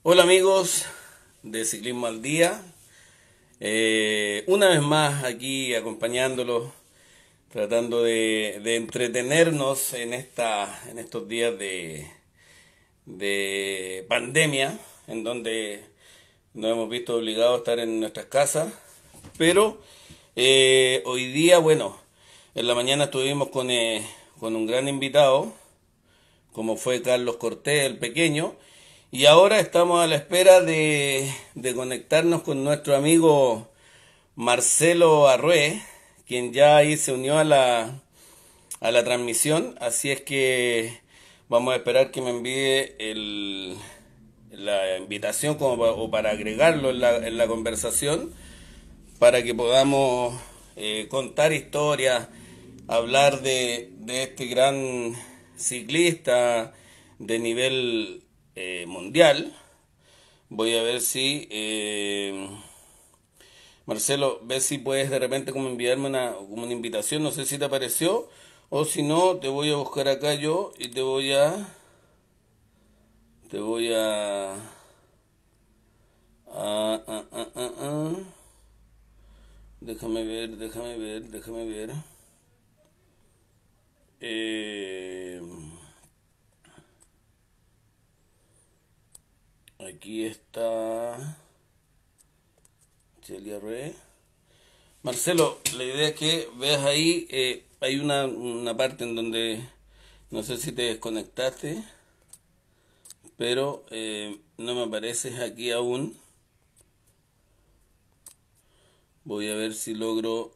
Hola amigos de Ciclismo al Día. Una vez más aquí acompañándolos, tratando de entretenernos en estos días de pandemia, en donde nos hemos visto obligados a estar en nuestras casas. Pero hoy día, bueno, en la mañana estuvimos con un gran invitado, como fue Carlos Cortés, el pequeño, y ahora estamos a la espera de conectarnos con nuestro amigo Marcelo Arrué, quien ya ahí se unió a a la transmisión, así es que vamos a esperar que me envíe la invitación o para agregarlo en en la conversación, para que podamos contar historias, hablar de este gran ciclista de nivel mundial. Voy a ver si, Marcelo, ve si puedes de repente como enviarme como una invitación, no sé si te apareció, o si no, te voy a buscar acá yo y te voy a. Déjame ver. Eh, Aquí está Celia Re. Marcelo, la idea es que veas ahí, hay una parte en donde no sé si te desconectaste, pero no me apareces aquí aún. Voy a ver si logro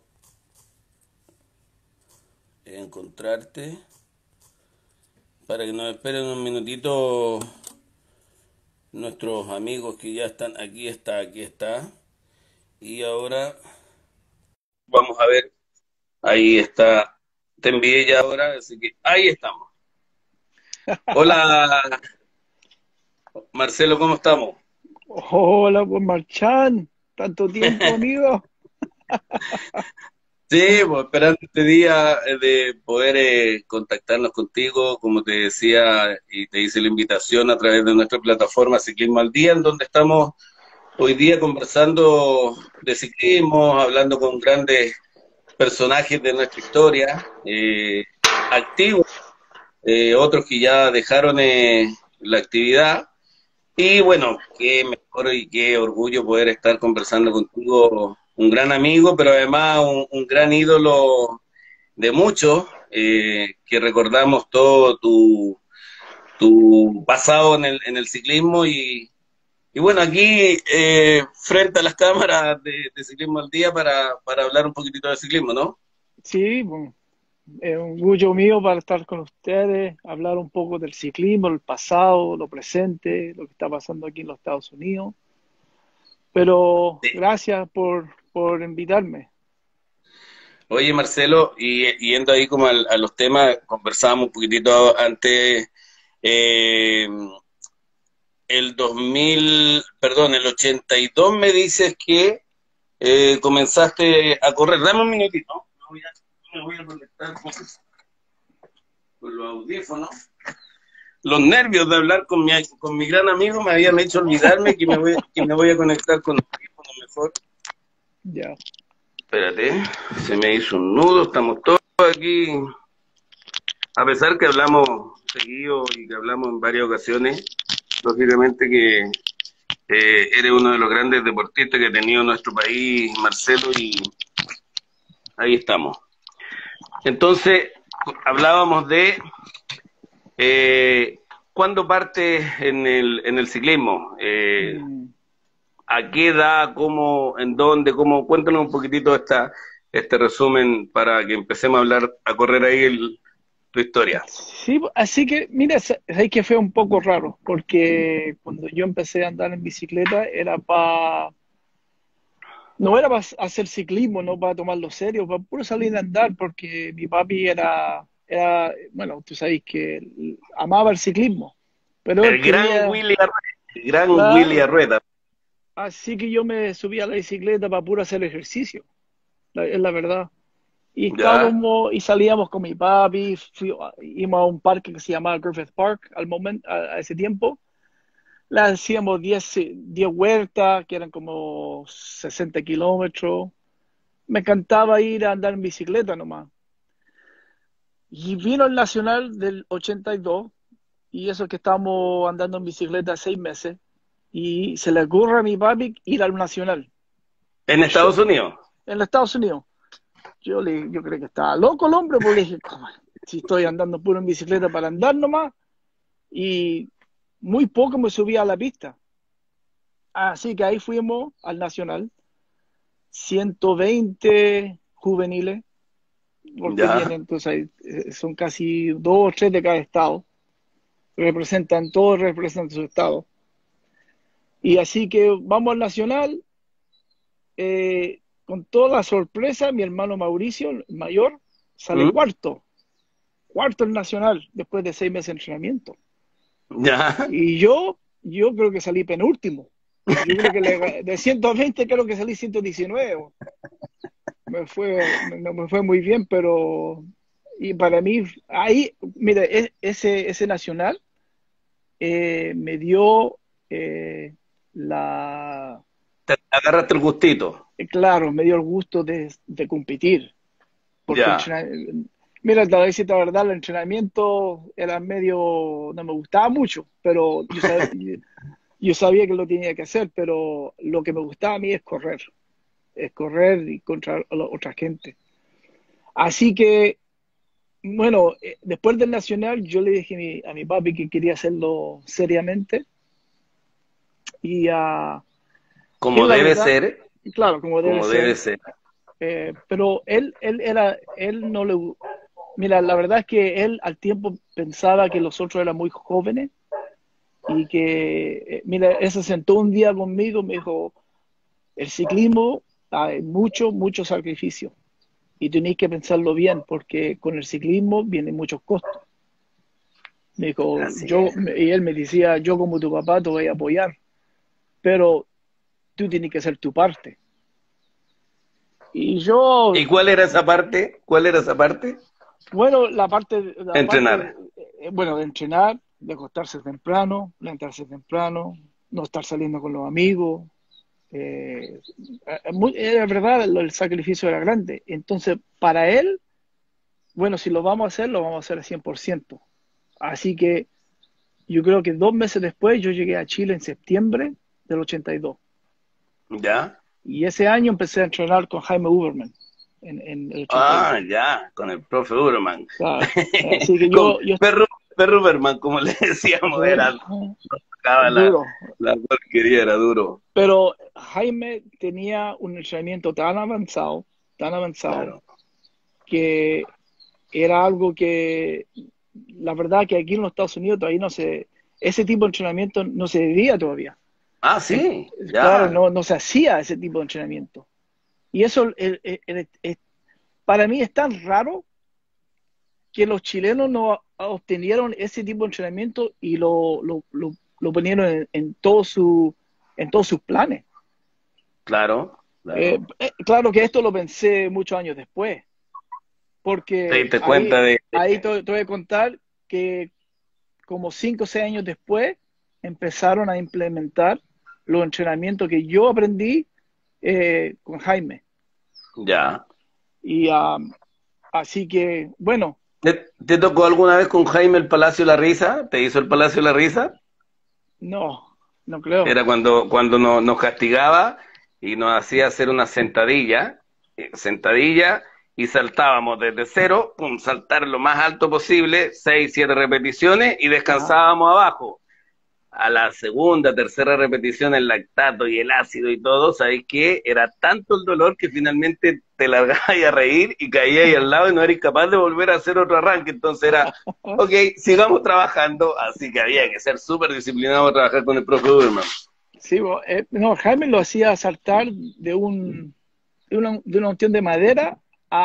encontrarte para que nos esperen un minutito nuestros amigos que ya están. Aquí está. Y ahora vamos a ver, ahí está. Te envié ya ahora, así que ahí estamos. Hola Marcelo, ¿cómo estamos? Hola, pues Marchán, tanto tiempo, amigo. Sí, pues esperando este día de poder contactarnos contigo, como te decía, y te hice la invitación a través de nuestra plataforma Ciclismo al Día, en donde estamos hoy día conversando de ciclismo, hablando con grandes personajes de nuestra historia, activos, otros que ya dejaron la actividad. Y bueno, qué mejor y qué orgullo poder estar conversando contigo, un gran amigo, pero además un gran ídolo de muchos, que recordamos todo tu pasado en en el ciclismo y bueno, aquí frente a las cámaras de Ciclismo al Día para hablar un poquitito de ciclismo, ¿no? Sí, pues, es un orgullo mío para estar con ustedes, hablar un poco del ciclismo, el pasado, lo presente, lo que está pasando aquí en los Estados Unidos. Pero Sí. gracias por invitarme. Oye, Marcelo, y yendo ahí como a los temas, conversábamos un poquitito antes. eh, el 2000, perdón, el 82 me dices que comenzaste a correr. Dame un minutito. Me voy a conectar con los audífonos. Los nervios de hablar con mi gran amigo me habían hecho olvidarme que me voy a conectar con los audífonos mejor. Ya. Espérate, se me hizo un nudo, estamos todos aquí. A pesar que hablamos seguido y que hablamos en varias ocasiones, lógicamente que eres uno de los grandes deportistas que ha tenido nuestro país, Marcelo, y ahí estamos. Entonces, hablábamos de cuándo parte en el ciclismo, Mm. a qué edad, cómo, en dónde, cómo, cuéntanos un poquitito este resumen para que empecemos a hablar, a correr ahí tu historia. Sí, así que, mira, sabes que fue un poco raro, porque cuando yo empecé a andar en bicicleta era para no era para hacer ciclismo, no para tomarlo serio, para puro salir a andar, porque mi papi bueno, tú sabes que él amaba el ciclismo, pero él El gran quería, Willy Arrueda, el gran Willy claro, Arrueda. así que yo me subía a la bicicleta para puro hacer ejercicio, es la verdad. ¿Ya? Y salíamos con mi papi, íbamos a un parque que se llamaba Griffith Park al momento, a ese tiempo, Le hacíamos 10 vueltas, que eran como 60 kilómetros. Me encantaba ir a andar en bicicleta nomás. Y vino el Nacional del 82, y eso que estábamos andando en bicicleta 6 meses, y se le ocurre a mi papi ir al Nacional, En Estados Unidos. en los Estados Unidos. Yo creo que estaba loco el hombre, porque dije, "¿Cómo? Si estoy andando puro en bicicleta para andar nomás", y muy poco me subía a la pista. Así que ahí fuimos al Nacional, 120 juveniles, porque Ya. vienen, entonces son casi dos o tres de cada estado, todos representan su estado. Y así que vamos al Nacional, con toda la sorpresa, mi hermano Mauricio, el mayor, sale ¿Mm? cuarto en Nacional, después de 6 meses de entrenamiento. Ya. Y yo creo que salí penúltimo. Yo creo que de 120 creo que salí 119. Me fue muy bien, pero y para mí, ahí, mira, ese Nacional me dio la, Te agarraste el gustito. claro, me dio el gusto de competir, porque Ya. mira, te voy a decir la verdad, el entrenamiento era medio, no me gustaba mucho, pero yo sabía que lo tenía que hacer, pero lo que me gustaba a mí es correr y contra la otra gente. Así que, bueno, después del Nacional yo le dije a mi papi que quería hacerlo seriamente, y Como él la debe verdad, ser. claro, como debe Como debe ser, ser. pero él no le, mira, la verdad es que él al tiempo pensaba que los otros eran muy jóvenes, y que, mira, él se sentó un día conmigo, me dijo, el ciclismo hay mucho, mucho sacrificio, y tenéis que pensarlo bien, porque con el ciclismo vienen muchos costos. Me dijo, Así es. y él me decía, yo como tu papá te voy a apoyar, pero tú tienes que hacer tu parte. Y yo, ¿Y cuál era esa parte? ¿Cuál era esa parte? bueno, la parte, Entrenar. bueno, de entrenar, de acostarse temprano, levantarse temprano, no estar saliendo con los amigos. Era verdad, el sacrificio era grande. Entonces, para él, bueno, si lo vamos a hacer, lo vamos a hacer al 100%. Así que yo creo que 2 meses después yo llegué a Chile en septiembre del 82. Ya. Y ese año empecé a entrenar con Jaime Uberman en el 82. Ah, ya. Con el profe Urman. Claro. Así que Con yo Perro Uberman, como le decíamos, era tocaba duro. la porquería, era duro. Pero Jaime tenía un entrenamiento tan avanzado, Claro. que era algo que, la verdad que aquí en los Estados Unidos todavía ese tipo de entrenamiento no se vivía todavía. Ah, En- sí, claro, ya. no se hacía ese tipo de entrenamiento. Y eso, para mí es tan raro que los chilenos no obtenieron ese tipo de entrenamiento y lo ponieron en todos sus planes. Claro, claro. Claro que esto lo pensé muchos años después, Te porque diste cuenta ahí te voy a contar que como 5 o 6 años después empezaron a implementar los entrenamientos que yo aprendí con Jaime. ya. Y así que, bueno, ¿Te tocó alguna vez con Jaime el Palacio de la Risa? ¿Te hizo el Palacio de la Risa? no, no creo. Era cuando nos castigaba y nos hacía hacer una sentadilla, y saltábamos desde cero, pum, saltar lo más alto posible, 6, 7 repeticiones y Ajá. descansábamos abajo. A la segunda, tercera repetición, el lactato y el ácido y todo, ¿sabéis qué? Era tanto el dolor que finalmente te largabas a reír y caías ahí al lado y no eres capaz de volver a hacer otro arranque. Entonces era, ok, sigamos trabajando, así que había que ser súper disciplinado a trabajar con el profe Uberman. Sí, no, Jaime lo hacía saltar de una cuestión de madera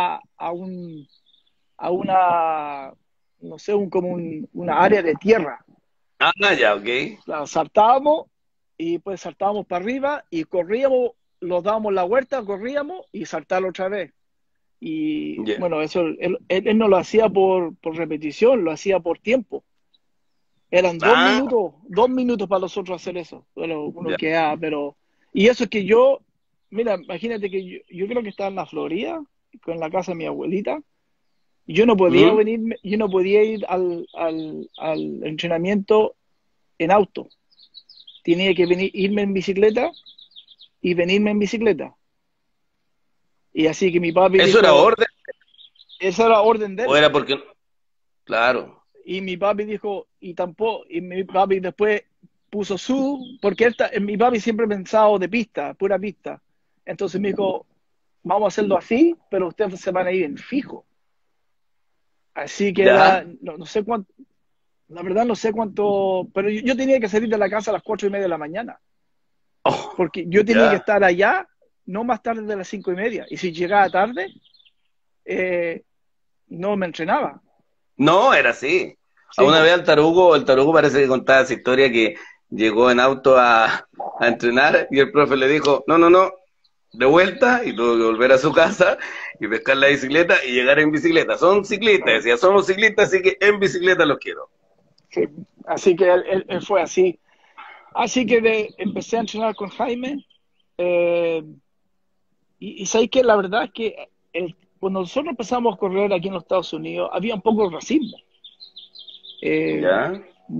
a una, no sé, una área de tierra. Ah, ya, ok. Claro, saltábamos, y pues saltábamos para arriba y corríamos, nos dábamos la vuelta, corríamos y saltar otra vez. Y Ya. bueno, eso él no lo hacía por repetición, lo hacía por tiempo. Eran Ah, 2 minutos para nosotros hacer eso. Bueno, uno ya. queda, pero... Y eso es que yo, mira, imagínate que yo creo que estaba en la Florida, con la casa de mi abuelita. Yo no podía ¿Mm? venir, yo no podía ir al entrenamiento en auto. Tenía que venir, irme en bicicleta y venirme en bicicleta. Y así que mi papi ¿Eso era dijo, orden esa era orden de o él. era porque... Claro, Y mi papi dijo, y tampoco, y mi papi después puso porque mi papi siempre ha pensado de pista, pura pista. Entonces me dijo, vamos a hacerlo así, pero ustedes se van a ir en fijo. Así que era, ya. no sé cuánto, la verdad no sé cuánto, pero yo tenía que salir de la casa a las 4:30 de la mañana, Oh, porque yo tenía que ya. estar allá no más tarde de las 5:30. Y si llegaba tarde, eh, no me entrenaba. No, era así. A Sí, una pues, vez el Tarugo parece que contaba esa historia que llegó en auto a entrenar y el profe le dijo, no, no, no, de vuelta y tuvo que volver a su casa y pescar la bicicleta y llegar en bicicleta. Son ciclistas, decía, somos ciclistas, así que en bicicleta los quiero. sí. Así que él fue así. Así que empecé a entrenar con Jaime. eh, y sabéis que la verdad es que cuando nosotros empezamos a correr aquí en los Estados Unidos, había un poco de racismo. Eh, ¿Ya?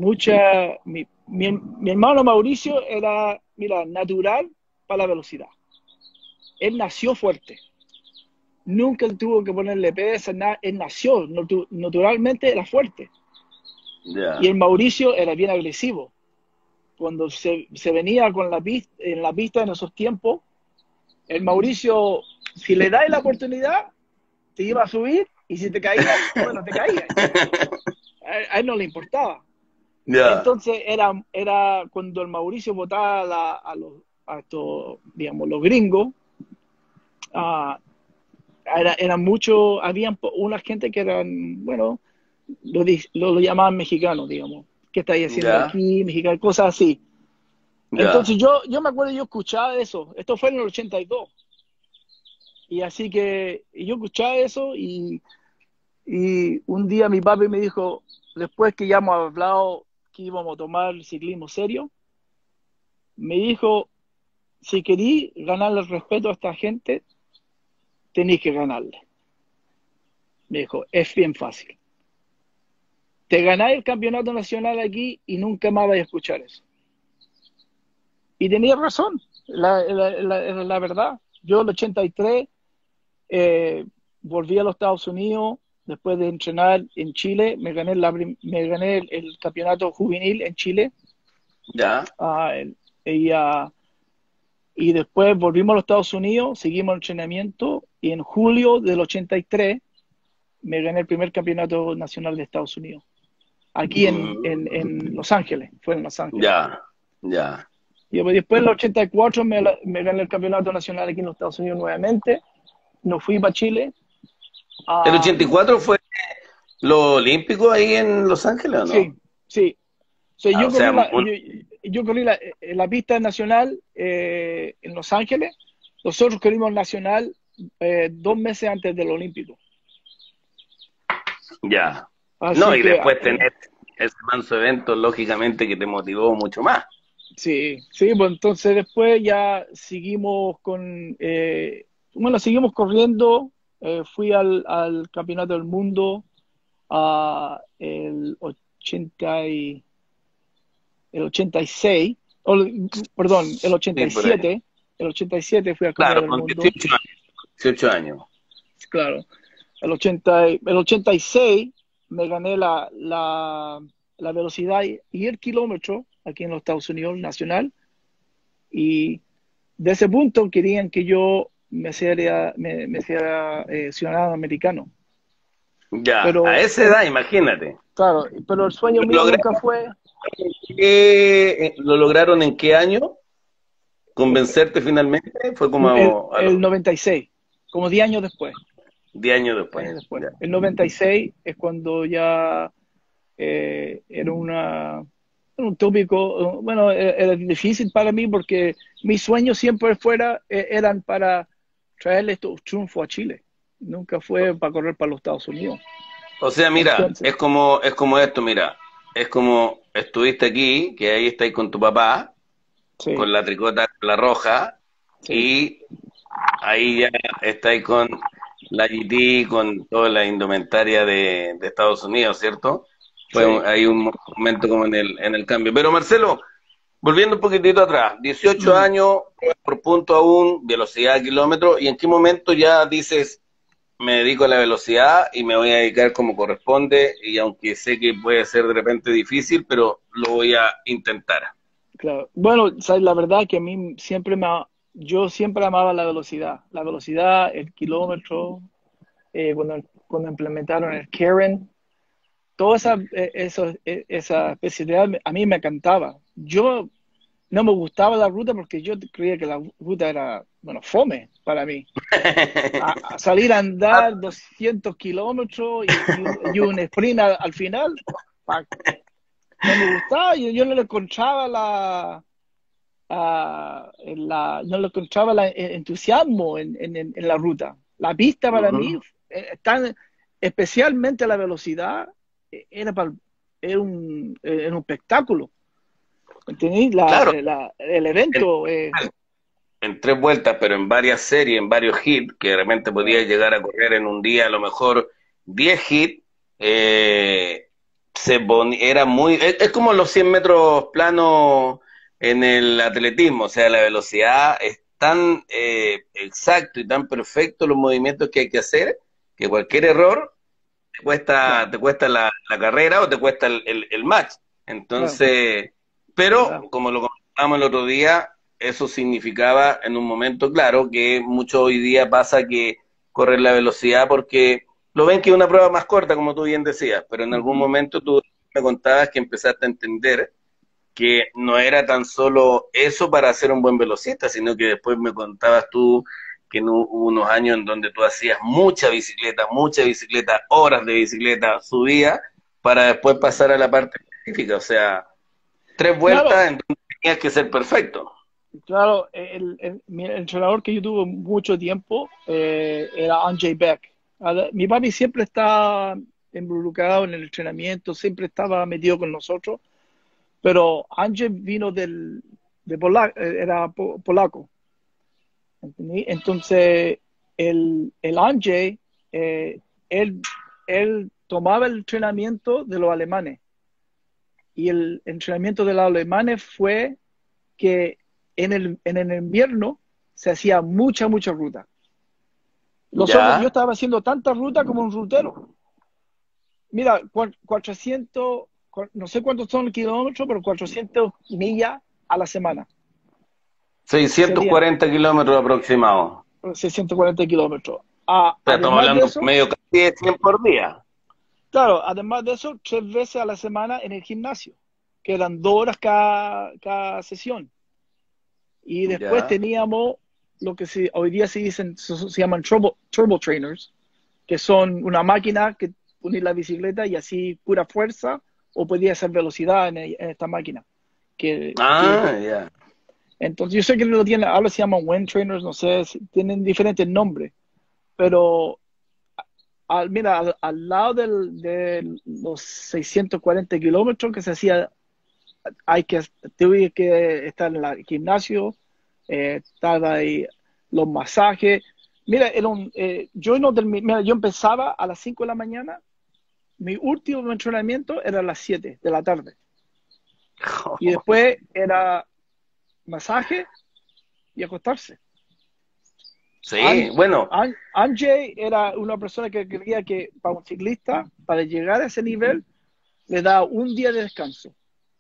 mi hermano Mauricio era, mira, natural para la velocidad. Él nació fuerte. Nunca tuvo que ponerle pesa, nada. Él nació, naturalmente era fuerte. Y el Ya. Mauricio era bien agresivo. Cuando se venía con en la pista en esos tiempos, el Mauricio, si le dais la oportunidad, te iba a subir y si te caías, bueno, te caías. A él no le importaba. Ya. Entonces era cuando el Mauricio votaba a estos, digamos, los gringos, uh, era mucho, había una gente que eran, bueno, lo llamaban mexicanos, digamos. ¿Qué estáis haciendo Ya. aquí? Mexicano, cosas así. Entonces Ya. yo me acuerdo, yo escuchaba eso. Esto fue en el 82. Y así que yo escuchaba eso y un día mi papi me dijo, después que ya hemos hablado que íbamos a tomar el ciclismo serio, me dijo, si querí ganarle el respeto a esta gente, tenéis que ganarle. Me dijo, es bien fácil. Te ganáis el campeonato nacional aquí y nunca más vais a escuchar eso. Y tenía razón, la verdad. Yo en el 83 volví a los Estados Unidos después de entrenar en Chile, me gané el campeonato juvenil en Chile. Ya. uh, y, uh, y después volvimos a los Estados Unidos, seguimos el entrenamiento y en julio del 83 me gané el primer campeonato nacional de Estados Unidos. Aquí Ujú. en Los Ángeles, fue en Los Ángeles. Ya. Ya. Y después en el 84 me gané el campeonato nacional aquí en los Estados Unidos nuevamente. No fui para Chile. ¿El Um, 84 fue lo olímpico ahí en Los Ángeles o no? sí, sí. O sea, Ah, o sea, yo corrí la pista nacional en Los Ángeles. Nosotros corrimos nacional 2 meses antes del Olímpico. ya. No, Así y que después tener ese manso evento, lógicamente que te motivó mucho más. sí, sí, pues entonces después ya seguimos bueno, seguimos corriendo. Fui al Campeonato del Mundo el 86, perdón, el Sí, por ahí. 87. El 87 fui al Claro, Campeonato del con Mundo, 18 años. 18 años. claro. El 86 me gané la velocidad y el kilómetro aquí en los Estados Unidos, nacional, y de ese punto querían que yo me hiciera ciudadano americano. Ya, a Pero, esa edad, imagínate. claro, pero el sueño ¿Lo mío nunca lograron, fue, ¿lo lograron en qué año? ¿Convencerte finalmente? Fue como a el los 96, como 10 años después. 10 años después. 10 años después. Ya. El 96 es cuando ya era un tópico, bueno, era difícil para mí porque mis sueños siempre eran para traerle estos triunfos a Chile. Nunca fue para correr para los Estados Unidos. O sea, mira, Entonces, es como esto, mira. Es como estuviste aquí, que ahí estáis con tu papá, Sí, con la tricota, la roja, sí, y ahí ya estáis con la GT, con toda la indumentaria de Estados Unidos, ¿cierto? sí. Hay un momento como en el cambio. Pero Marcelo, volviendo un poquitito atrás, 18 Mm. años, por punto aún, velocidad de kilómetro, ¿y en qué momento ya dices, me dedico a la velocidad y me voy a dedicar como corresponde, y aunque sé que puede ser de repente difícil, pero lo voy a intentar? Claro. Bueno, sabes, la verdad que a mí siempre yo siempre amaba la velocidad, el kilómetro, cuando implementaron el Karen, toda esa especialidad a mí me encantaba. Yo no me gustaba la ruta porque yo creía que la ruta era, bueno, fome para mí. A salir a andar 200 kilómetros y un sprint al final, pa- no me gustaba, yo no le encontraba no le encontraba el entusiasmo en la ruta. La pista para mí, Ujú. especialmente la velocidad, era, era un espectáculo. ¿Entendí? Claro, El en, evento, en tres vueltas, pero en varias series, en varios hits, que de repente podía claro, llegar a correr en un día a lo mejor 10 hits, era muy... Es como los 100 metros planos en el atletismo, o sea, la velocidad es tan exacto y tan perfecto los movimientos que hay que hacer, que cualquier error claro, te cuesta la carrera o te cuesta el match. claro, Entonces, pero ¿verdad? como lo comentábamos el otro día, eso significaba en un momento, claro, que mucho hoy día pasa que correr la velocidad porque lo ven que es una prueba más corta, como tú bien decías, pero en algún Ujú. momento tú me contabas que empezaste a entender que no era tan solo eso para ser un buen velocista, sino que después me contabas tú que hubo unos años en donde tú hacías mucha bicicleta, horas de bicicleta, subía, para después pasar a la parte específica, o sea, tres Claro, vueltas en donde tenías que ser perfecto. claro, mi entrenador que yo tuve mucho tiempo era Anjay Beck. Mi papi siempre está involucrado en el entrenamiento, siempre estaba metido con nosotros, pero Anjay vino era polaco, ¿entendí? Entonces, el Anjay, él, él tomaba el entrenamiento de los alemanes y el entrenamiento de los alemanes fue que en el invierno se hacía mucha ruta. Yo Ya, estaba haciendo tanta ruta como un rutero. Mira, 400, no sé cuántos son kilómetros, pero 400 millas a la semana. Serían 640 kilómetros aproximados. 640 kilómetros. O sea, estamos Además de hablando eso, medio casi de 100 por día. claro, además de eso, 3 veces a la semana en el gimnasio, que eran 2 horas cada sesión. Y después Ya. teníamos lo que hoy día se llaman turbo trainers, que son una máquina que unir la bicicleta y así pura fuerza o podía hacer velocidad en esta máquina. Ah, ya. Entonces, yo sé que lo tienen, ahora se llaman wind trainers, no sé, tienen diferentes nombres, pero mira, al lado de los 640 kilómetros que se hacía, tuve que estar en el gimnasio, estaba ahí los masajes. Mira, yo no mira, yo empezaba a las 5 de la mañana. Mi último entrenamiento era a las 7 de la tarde. Y después era masaje y acostarse. Sí, bueno, Anjay era una persona que creía que para un ciclista, para llegar a ese nivel, le da un día de descanso.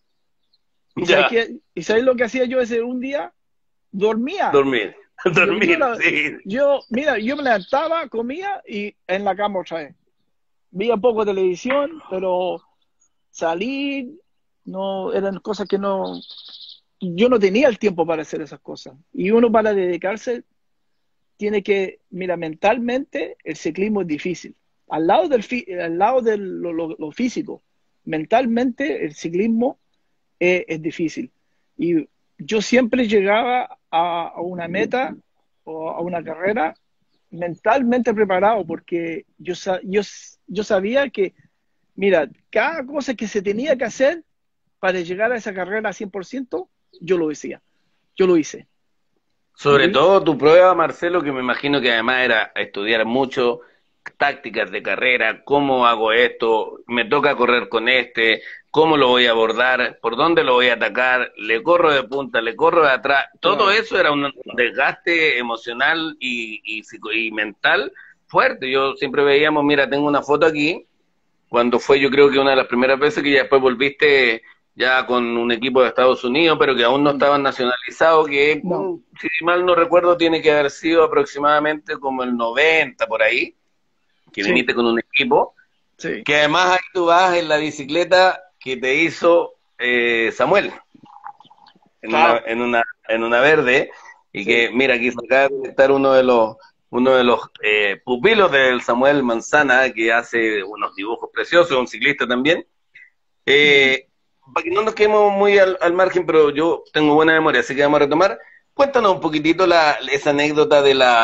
ya, ¿Y sabes lo que hacía yo ese un día? Dormía. dormir, Yo, yo, dormir, sí. mira, yo me levantaba, comía y en la cama otra vez. Veía poco televisión, pero salir, no, eran cosas que yo no tenía el tiempo para hacer esas cosas. Y uno para dedicarse tiene que, mira, mentalmente el ciclismo es difícil. Al lado de lo físico, mentalmente el ciclismo es difícil. Y yo siempre llegaba a una meta o a una carrera mentalmente preparado porque yo sabía que, mira, cada cosa que se tenía que hacer para llegar a esa carrera a 100%, yo lo decía. Yo lo hice. Sobre todo tu prueba, Marcelo, que me imagino que además era estudiar mucho, tácticas de carrera, cómo hago esto, me toca correr con este, cómo lo voy a abordar, por dónde lo voy a atacar, le corro de punta, le corro de atrás. Todo Claro, eso era un desgaste emocional y mental fuerte. Yo siempre veíamos, mira, tengo una foto aquí, cuando fue yo creo que una de las primeras veces que ya después volviste ya con un equipo de Estados Unidos, pero que aún no estaban nacionalizados, que no, si mal no recuerdo tiene que haber sido aproximadamente como el 90 por ahí, que sí, viniste con un equipo, sí, que además ahí tú vas en la bicicleta que te hizo Samuel, claro, en una verde, y sí. que mira, aquí se acaba de estar uno de los pupilos del Samuel Manzana, que hace unos dibujos preciosos, un ciclista también. Mm. Para que no nos quedemos muy al margen, pero yo tengo buena memoria, así que vamos a retomar. Cuéntanos un poquitito esa anécdota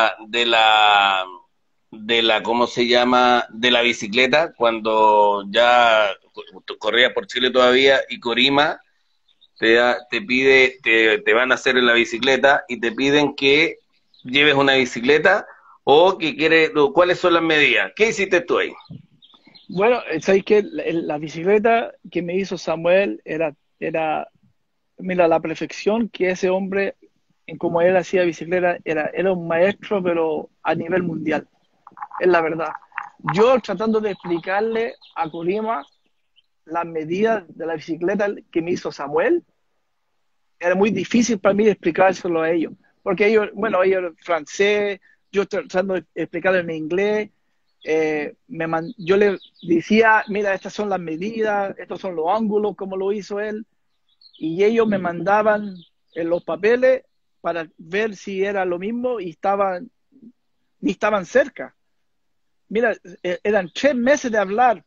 ¿cómo se llama? De la bicicleta, cuando ya corría por Chile todavía y Corima te pide, te van a hacer en la bicicleta y te piden que lleves una bicicleta o que quieres, ¿cuáles son las medidas? ¿Qué hiciste tú ahí? Bueno, sabéis que la bicicleta que me hizo Samuel era, mira, la perfección que ese hombre, en cómo él hacía bicicleta, era un maestro, pero a nivel mundial, es la verdad. Yo tratando de explicarle a Colima las medidas de la bicicleta que me hizo Samuel, era muy difícil para mí explicárselo a ellos, porque ellos, bueno, ellos francés, yo tratando de explicarles en inglés, yo le decía, mira, estas son las medidas, estos son los ángulos, como lo hizo él, y ellos me mandaban en los papeles para ver si era lo mismo ni estaban cerca. Mira, eran 3 meses de hablar.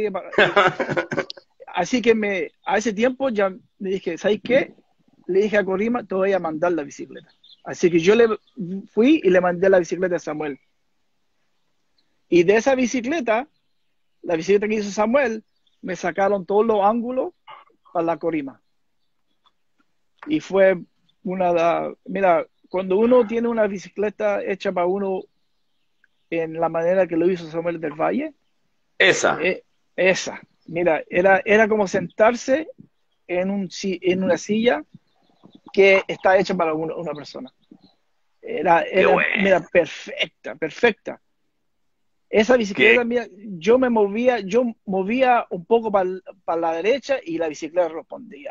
Así que a ese tiempo ya me dije, ¿sabes qué? Le dije a Corima, te voy a mandar la bicicleta. Así que yo le fui y le mandé la bicicleta a Samuel. Y de esa bicicleta, la bicicleta que hizo Samuel, me sacaron todos los ángulos para la Corima. Y fue mira, cuando uno tiene una bicicleta hecha para uno en la manera que lo hizo Samuel del Valle, Esa. eh, esa, mira, era como sentarse en una silla que está hecha para una persona. Qué bueno. Mira, perfecta, perfecta. Esa Qué bicicleta, mira, yo movía un poco para la derecha y la bicicleta respondía.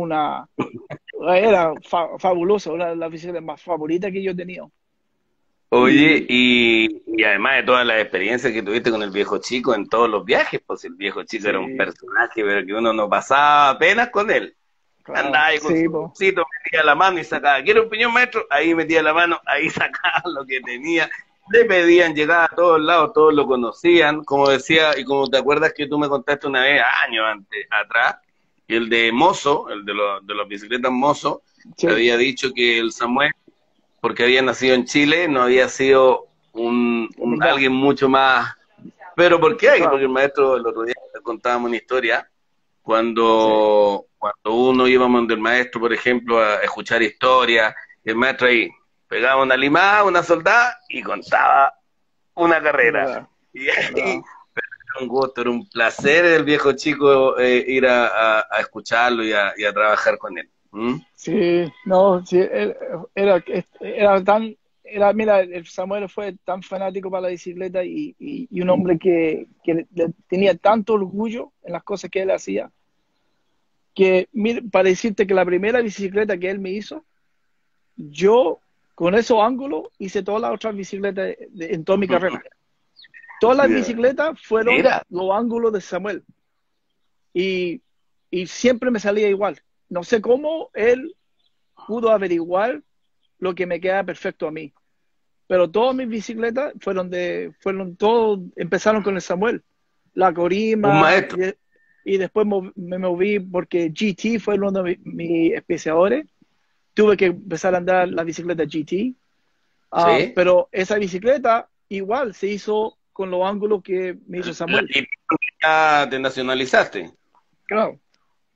Era fabuloso, una de las bicicletas más favoritas que yo he tenido. Oye, Y y además de todas las experiencias que tuviste con el viejo chico en todos los viajes, pues el viejo chico era un sí, personaje, pero que uno no pasaba apenas con él. claro, Andaba ahí con sí, su po, bolsito, metía la mano y sacaba. ¿Quiere un piñón, maestro? Ahí metía la mano, ahí sacaba lo que tenía. Le pedían, llegaba a todos lados, todos lo conocían. Como decía, y como te acuerdas que tú me contaste una vez, años atrás, que el de Mozo, de los bicicletas Mozo, te sí, había dicho que el Samuel, porque había nacido en Chile, no había sido es verdad, alguien mucho más. ¿Pero por qué? claro, Porque el maestro el otro día contábamos una historia sí, cuando uno íbamos del maestro, por ejemplo, a escuchar historias, y el maestro ahí pegaba una limada, una soldada y contaba una es carrera. verdad, Y es verdad. ahí era un gusto, era un placer el viejo chico ir a escucharlo y a trabajar con él. ¿Mm? Sí, no, sí, mira, el Samuel fue tan fanático para la bicicleta y un hombre que tenía tanto orgullo en las cosas que él hacía, que, mira, para decirte que la primera bicicleta que él me hizo, yo con esos ángulos hice todas las otras bicicletas en toda mi carrera. Todas las Ya. bicicletas fueron Mira, los ángulos de Samuel y, y siempre me salía igual. No sé cómo él pudo averiguar lo que me queda perfecto a mí. Pero todas mis bicicletas todos, empezaron con el Samuel. La un Corima, maestro. y después me moví porque GT fue uno de mis especiadores. Tuve que empezar a andar la bicicleta GT. ¿Sí? Pero esa bicicleta igual se hizo con los ángulos que me hizo La Samuel. que ya te nacionalizaste. Claro.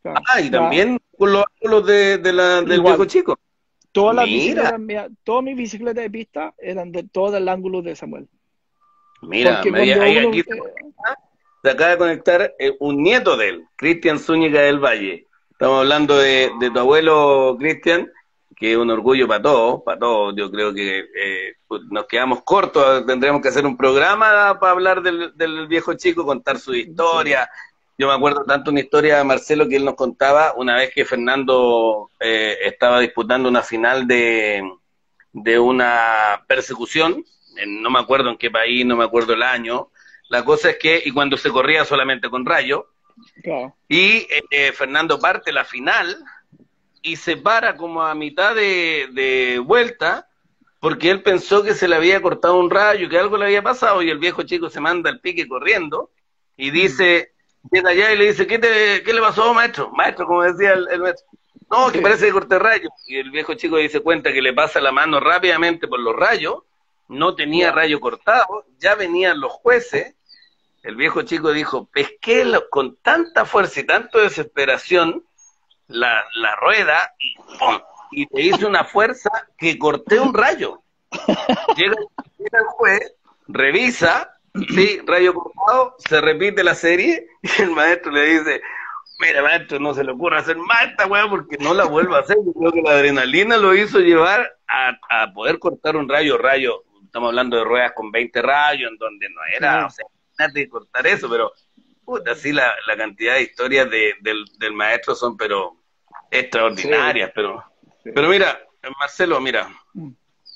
Claro. Ah, y también con los ángulos del viejo Igual, chico. todas las Mira, bicicletas mías, todas mis bicicletas de pista eran de todo el ángulo de Samuel. mira, Porque cuando ahí uno, aquí se acaba de conectar un nieto de él, Cristian Zúñiga del Valle. Estamos hablando de tu abuelo, Cristian, que es un orgullo para todos, para todos. Yo creo que pues, nos quedamos cortos, tendremos que hacer un programa para hablar del viejo chico, contar su sí, historia. Yo me acuerdo tanto una historia, Marcelo, que él nos contaba una vez que Fernando estaba disputando una final de una persecución, no me acuerdo en qué país, no me acuerdo el año. La cosa es que, y cuando se corría solamente con rayo, claro. y Fernando parte la final y se para como a mitad de vuelta porque él pensó que se le había cortado un rayo, que algo le había pasado, y el viejo chico se manda al pique corriendo y Mm, dice, llega allá y le dice, ¿qué le pasó, maestro? Maestro, como decía el maestro. No, que sí, parece que corté rayos. Y el viejo chico dice cuenta que le pasa la mano rápidamente por los rayos, no tenía ya. rayo cortado, ya venían los jueces. El viejo chico dijo, pesqué con tanta fuerza y tanta desesperación la rueda y ¡pum! Y te hice una fuerza que corté un rayo. Llega, llega el juez, revisa, sí, rayo cortado, se repite la serie y el maestro le dice, mira maestro, no se le ocurra hacer más esta weá porque no la vuelva a hacer. Yo creo que la adrenalina lo hizo llevar a poder cortar un rayo. Estamos hablando de ruedas con 20 rayos, en donde no era, o Sí, sea, imagínate cortar eso, pero puta, sí la cantidad de historias del maestro son pero sí, extraordinarias, sí. pero mira, Marcelo, mira, Mm,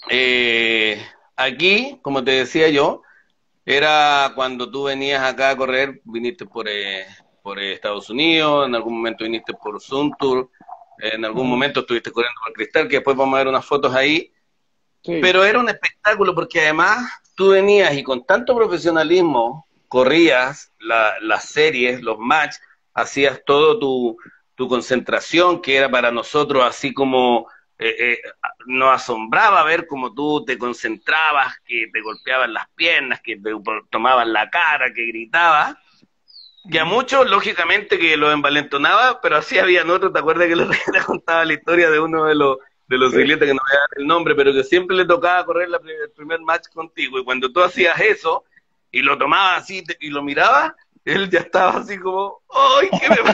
aquí, como te decía yo, era cuando tú venías acá a correr, viniste por Estados Unidos, en algún momento viniste por Suntour, en algún ajá, momento estuviste corriendo por Cristal, que después vamos a ver unas fotos ahí, sí, pero era un espectáculo porque además tú venías y con tanto profesionalismo corrías las series, los matches, hacías todo tu concentración, que era para nosotros así como eh, eh, nos asombraba ver cómo tú te concentrabas, que te golpeaban las piernas, que te tomaban la cara, que gritabas, que a ujú, muchos, lógicamente, que los envalentonaba, pero así habían otros, ¿te acuerdas que te contaba la historia de uno de los sí. ciclistas, que no voy a dar el nombre, pero que siempre le tocaba correr el primer match contigo, y cuando tú hacías eso, y lo tomabas así, y lo mirabas, él ya estaba así como, ¡ay, qué me...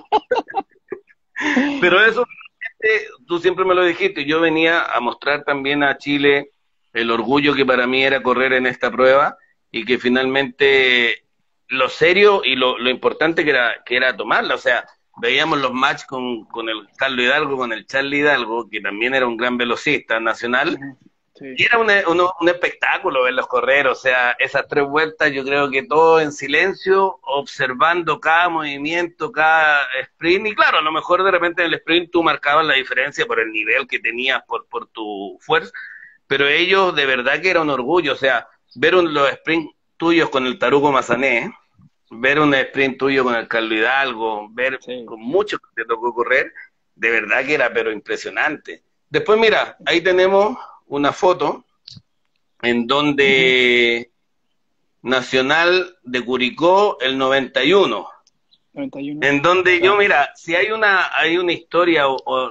Pero eso, tú siempre me lo dijiste, yo venía a mostrar también a Chile el orgullo que para mí era correr en esta prueba y que finalmente lo serio y lo importante que era tomarla. O sea, veíamos los matches con el Carlos Hidalgo, con el Charlie Hidalgo, que también era un gran velocista nacional, Ujú, sí, y era un espectáculo verlos correr, o sea, esas 3 vueltas yo creo que todo en silencio, observando cada movimiento, cada sprint, y claro, a lo mejor de repente en el sprint tú marcabas la diferencia por el nivel que tenías, por tu fuerza, pero ellos de verdad que era un orgullo, o sea, ver los sprints tuyos con el Tarugo Mazané, ver un sprint tuyo con el Carlos Hidalgo, ver sí. con muchos que te tocó correr, de verdad que era pero impresionante. Después mira, ahí tenemos una foto en Ujú, donde Nacional de Curicó el 91, 91. en donde yo, Ya. mira, si hay una historia o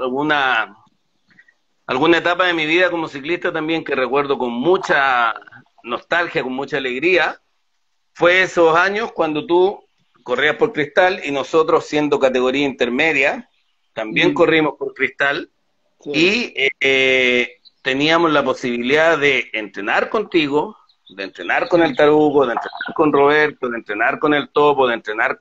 alguna etapa de mi vida como ciclista también que recuerdo con mucha nostalgia, con mucha alegría, fue esos años cuando tú corrías por Cristal y nosotros siendo categoría intermedia, también Mm, corrimos por Cristal sí. y teníamos la posibilidad de entrenar contigo, de entrenar con el Mm, Tarugo, de entrenar con Roberto, de entrenar con el Topo, de entrenar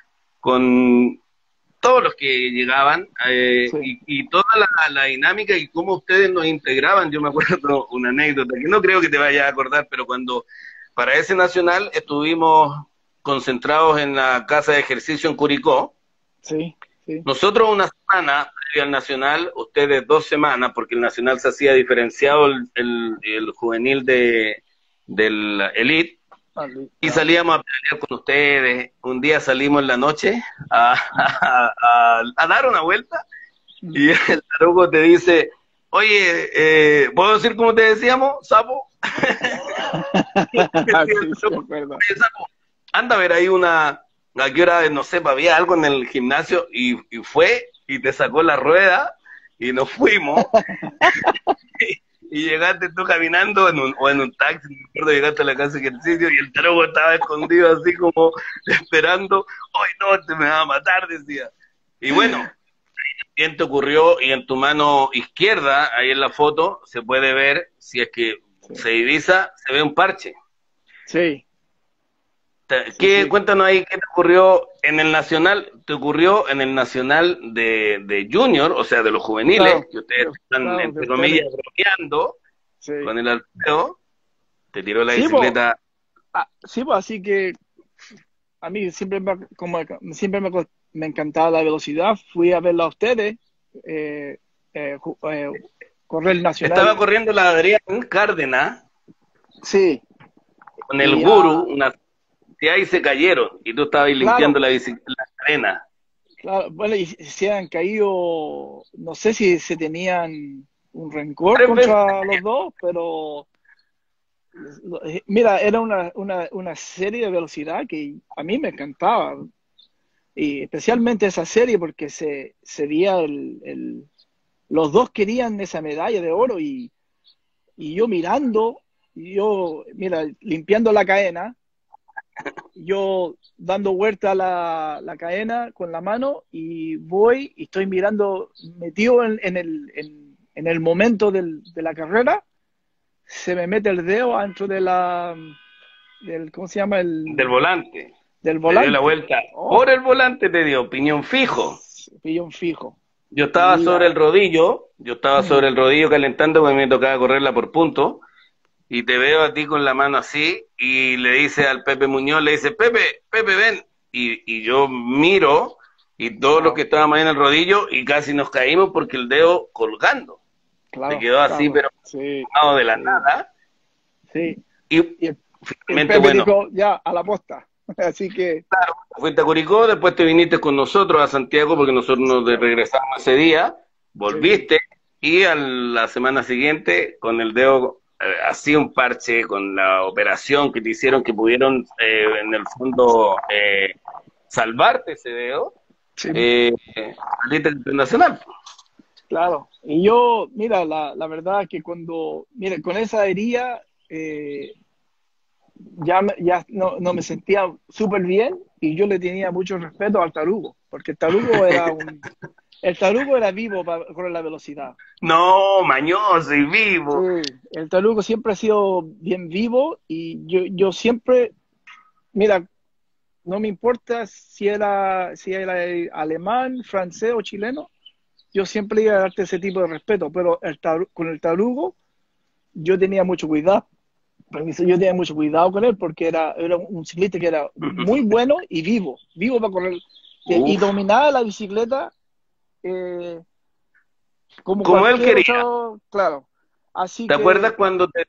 con todos los que llegaban sí. y toda la dinámica y cómo ustedes nos integraban. Yo me acuerdo una anécdota que no creo que te vayas a acordar, pero cuando para ese nacional estuvimos concentrados en la casa de ejercicio en Curicó, Sí, sí. nosotros una semana previo al nacional, ustedes 2 semanas, porque el nacional se hacía diferenciado el juvenil del elite, Vale, y ya. salíamos a pelear con ustedes. Un día salimos en la noche a, a dar una vuelta Mm. y el tarugo te dice, oye, ¿puedo decir cómo te decíamos, sapo? Decía el Sí, sí, me tarugo, acuerdo. oye, sapo, anda a ver ahí una, a qué hora, no sé, había algo en el gimnasio y fue y te sacó la rueda y nos fuimos y llegaste tú caminando o en un taxi, me acuerdo, llegaste a la casa de ejercicio y el tarugo estaba escondido así como esperando, hoy no, te me va a matar, decía. Y bueno, bien te ocurrió y en tu mano izquierda, ahí en la foto, se puede ver, si es que Sí, se divisa, se ve un parche. sí, sí, ¿Qué, sí, cuéntanos ahí qué te ocurrió en el Nacional? ¿Te ocurrió en el Nacional de Junior, o sea, de los juveniles, claro, que ustedes están, claro, de entre comillas, ustedes. bromeando Sí, con el Alfredo? Te tiró la sí, pues, bicicleta. sí, pues, así que a mí siempre me encantaba la velocidad. Fui a verla a ustedes, eh, correr el Estaba nacional. corriendo la Adrián Cárdenas Sí, con el y Guru, una y ahí se cayeron y tú estabas ahí limpiando claro, la bicicleta, la arena. claro, bueno, y se han caído, no sé si se tenían un rencor Tres veces. contra los dos, pero mira, era una serie de velocidad que a mí me encantaba, y especialmente esa serie porque se veía los dos querían esa medalla de oro y yo mirando, mira, limpiando la cadena, yo dando vuelta a la cadena con la mano y voy y estoy mirando, metido en el momento de la carrera, se me mete el dedo dentro ¿cómo se llama? Del volante. Del Te dio la volante. vuelta. Oh, Por el volante te dio, piñón fijo. pillón fijo. Yo estaba sobre el Mira, rodillo, yo estaba mm, sobre el rodillo calentando porque me tocaba correrla por punto. Y te veo a ti con la mano así y le dice al Pepe Muñoz, le dice, Pepe, Pepe, ven. Y yo miro y todos los que wow, estábamos ahí en el rodillo y casi nos caímos porque el dedo colgando. Se claro, quedó así, claro, pero sí, colgado de la sí, nada. sí. Y Y el finalmente, Pepe bueno, dijo, ya, a la posta. Así que, fuiste a Curicó, después te viniste con nosotros a Santiago porque nosotros nos Santiago, regresamos ese día, sí, volviste y a la semana siguiente con el dedo así un parche, con la operación que te hicieron que pudieron en el fondo salvarte ese dedo, sí, eh, saliste internacional. claro. Y yo, mira, la verdad que mira, con esa herida, eh, ya no me sentía súper bien y yo le tenía mucho respeto al tarugo, porque el tarugo era vivo para correr la velocidad. No, mañoso y Sí, vivo. el tarugo siempre ha sido bien vivo y yo siempre, mira, no me importa si era alemán, francés o chileno, yo siempre iba a darte ese tipo de respeto, pero con el tarugo yo tenía mucho cuidado. Permiso, yo tenía mucho cuidado con él porque era un ciclista que era muy bueno y vivo para correr. Y Uf, dominaba la bicicleta eh, como como él cualquier quería. otro, claro. Así ¿Te acuerdas que,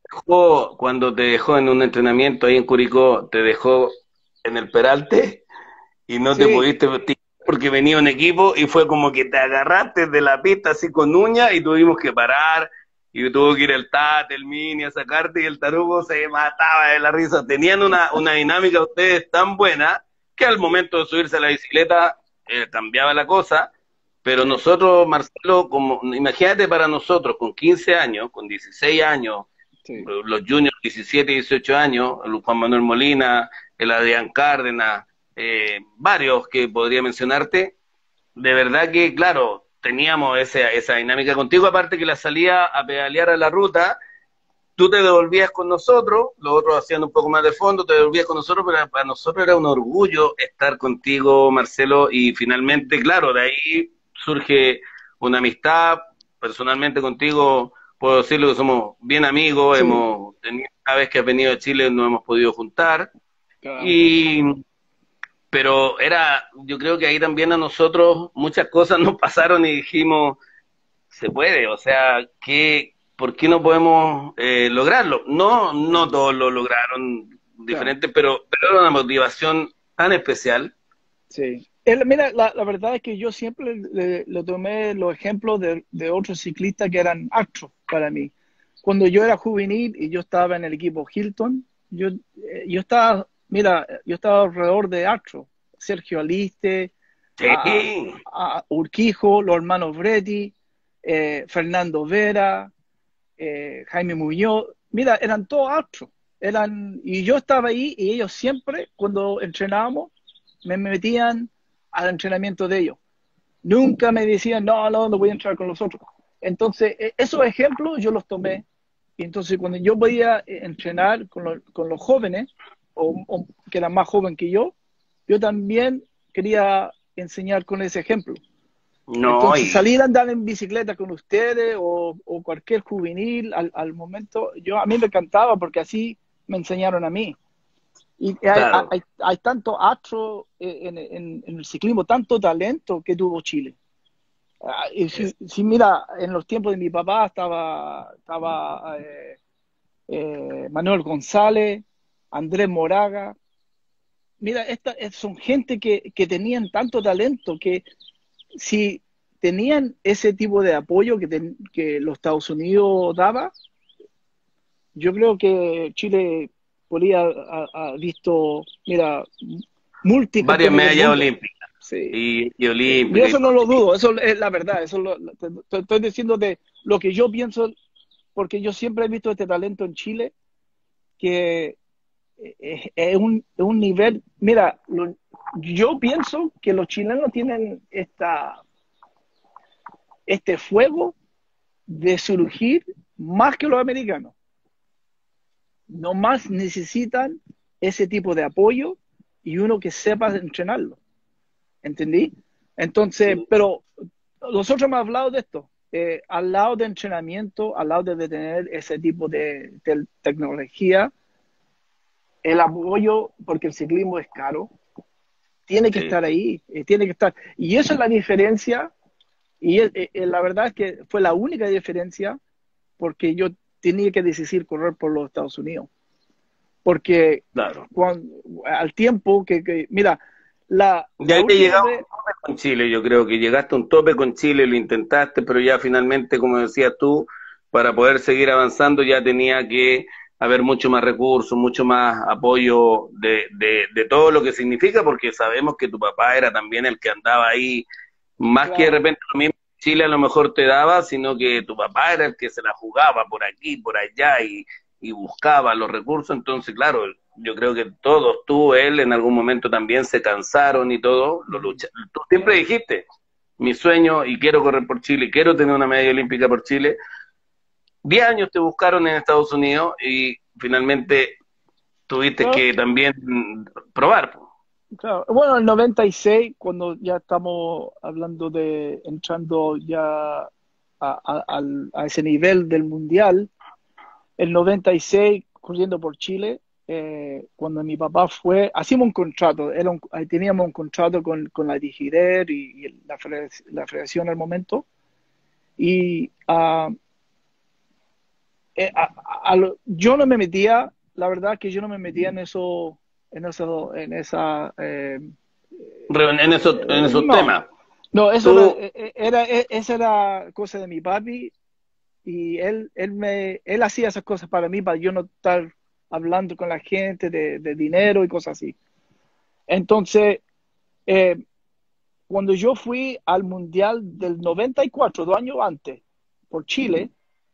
cuando te dejó en un entrenamiento ahí en Curicó, te dejó en el Peralte y no te sí, pudiste vestir porque venía un equipo y fue como que te agarraste de la pista así con uña y tuvimos que parar y tuvo que ir el Tate, el Mini a sacarte y el Tarugo se mataba de la risa. Tenían una dinámica ustedes tan buena que al momento de subirse a la bicicleta cambiaba la cosa, pero sí, nosotros, Marcelo, como imagínate para nosotros con 15 años, con 16 años, sí, los juniors 17 y 18 años, el Juan Manuel Molina, el Adrián Cárdenas, varios que podría mencionarte, de verdad que, claro, teníamos esa dinámica contigo, aparte que la salía a pedalear a la ruta, tú te devolvías con nosotros, los otros hacían un poco más de fondo, te devolvías con nosotros, pero para nosotros era un orgullo estar contigo, Marcelo, y finalmente, claro, de ahí surge una amistad, personalmente contigo puedo decirlo que somos bien amigos, sí, hemos tenido, cada vez que has venido a Chile nos hemos podido juntar, claro. y pero yo creo que ahí también a nosotros muchas cosas nos pasaron y dijimos, se puede, o sea, ¿por qué no podemos lograrlo? No, no Sí, todos lo lograron claro, diferente, pero era una motivación tan especial. sí. Mira, la verdad es que yo siempre le tomé los ejemplos de otros ciclistas que eran astros para mí. Cuando yo era juvenil y yo estaba en el equipo Hilton, yo estaba, mira, yo estaba alrededor de astros, Sergio Aliste, a, Sí, a Urquijo, los hermanos Bretti, Fernando Vera, Jaime Muñoz. Mira, eran todos astros. Y yo estaba ahí y ellos siempre, cuando entrenábamos, me metían al entrenamiento de ellos. Nunca me decían, no, no, no voy a entrar con los otros. Entonces, esos ejemplos yo los tomé. Y entonces, cuando yo podía entrenar con los jóvenes, o que eran más jóvenes que yo también quería enseñar con ese ejemplo. no, Entonces, y salir a andar en bicicleta con ustedes o cualquier juvenil al momento, a mí me encantaba porque así me enseñaron a mí. Y claro, hay tanto astro en el ciclismo, tanto talento que tuvo Chile. Y si mira, en los tiempos de mi papá estaba Manuel González, Andrés Moraga. Mira, son gente que tenían tanto talento que si tenían ese tipo de apoyo que los Estados Unidos daba, yo creo que Chile podría haber visto, mira, varias multicampeones del medallas mundo. olímpicas Sí, y sí. Yo olímpicas y eso no todo. lo dudo, eso es la verdad, te estoy diciendo de lo que yo pienso, porque yo siempre he visto este talento en Chile, que es un nivel, mira, yo pienso que los chilenos tienen este fuego de surgir más que los americanos. No más necesitan ese tipo de apoyo y uno que sepa entrenarlo. ¿Entendí? Entonces, Sí, pero nosotros hemos hablado de esto. Al lado de entrenamiento, al lado de tener ese tipo de tecnología, el apoyo, porque el ciclismo es caro, tiene que sí. estar ahí, tiene que estar. Y eso es la diferencia, y la verdad es que fue la única diferencia porque yo tenía que decidir correr por los Estados Unidos. Porque Claro. al tiempo mira, Ya la había última llegado a vez, un tope con Chile, yo creo que llegaste a un tope con Chile, lo intentaste, pero ya finalmente, como decías tú, para poder seguir avanzando ya tenía que haber mucho más recursos, mucho más apoyo de todo lo que significa, porque sabemos que tu papá era también el que andaba ahí, más que de claro, repente lo mismo Chile a lo mejor te daba, sino que tu papá era el que se la jugaba por aquí, por allá y buscaba los recursos, entonces claro, yo creo que todos, tú, él, en algún momento también se cansaron y todo, lo luchan. Tú siempre claro. dijiste, mi sueño y quiero correr por Chile, quiero tener una medalla olímpica por Chile. 10 años te buscaron en Estados Unidos y finalmente tuviste Claro, que también probar. claro. Bueno, el 96 cuando ya estamos hablando de entrando ya a ese nivel del mundial, el 96 corriendo por Chile, cuando mi papá fue, hacíamos un contrato, teníamos un contrato con la Digider y la federación al momento, y yo no me metía, la verdad que yo no me metía en esa, En esos no, temas. no, eso Tú, esa era cosa de mi papi y él hacía esas cosas para mí, para yo no estar hablando con la gente de dinero y cosas así. Entonces, eh, cuando yo fui al Mundial del 94, 2 años antes, por Chile,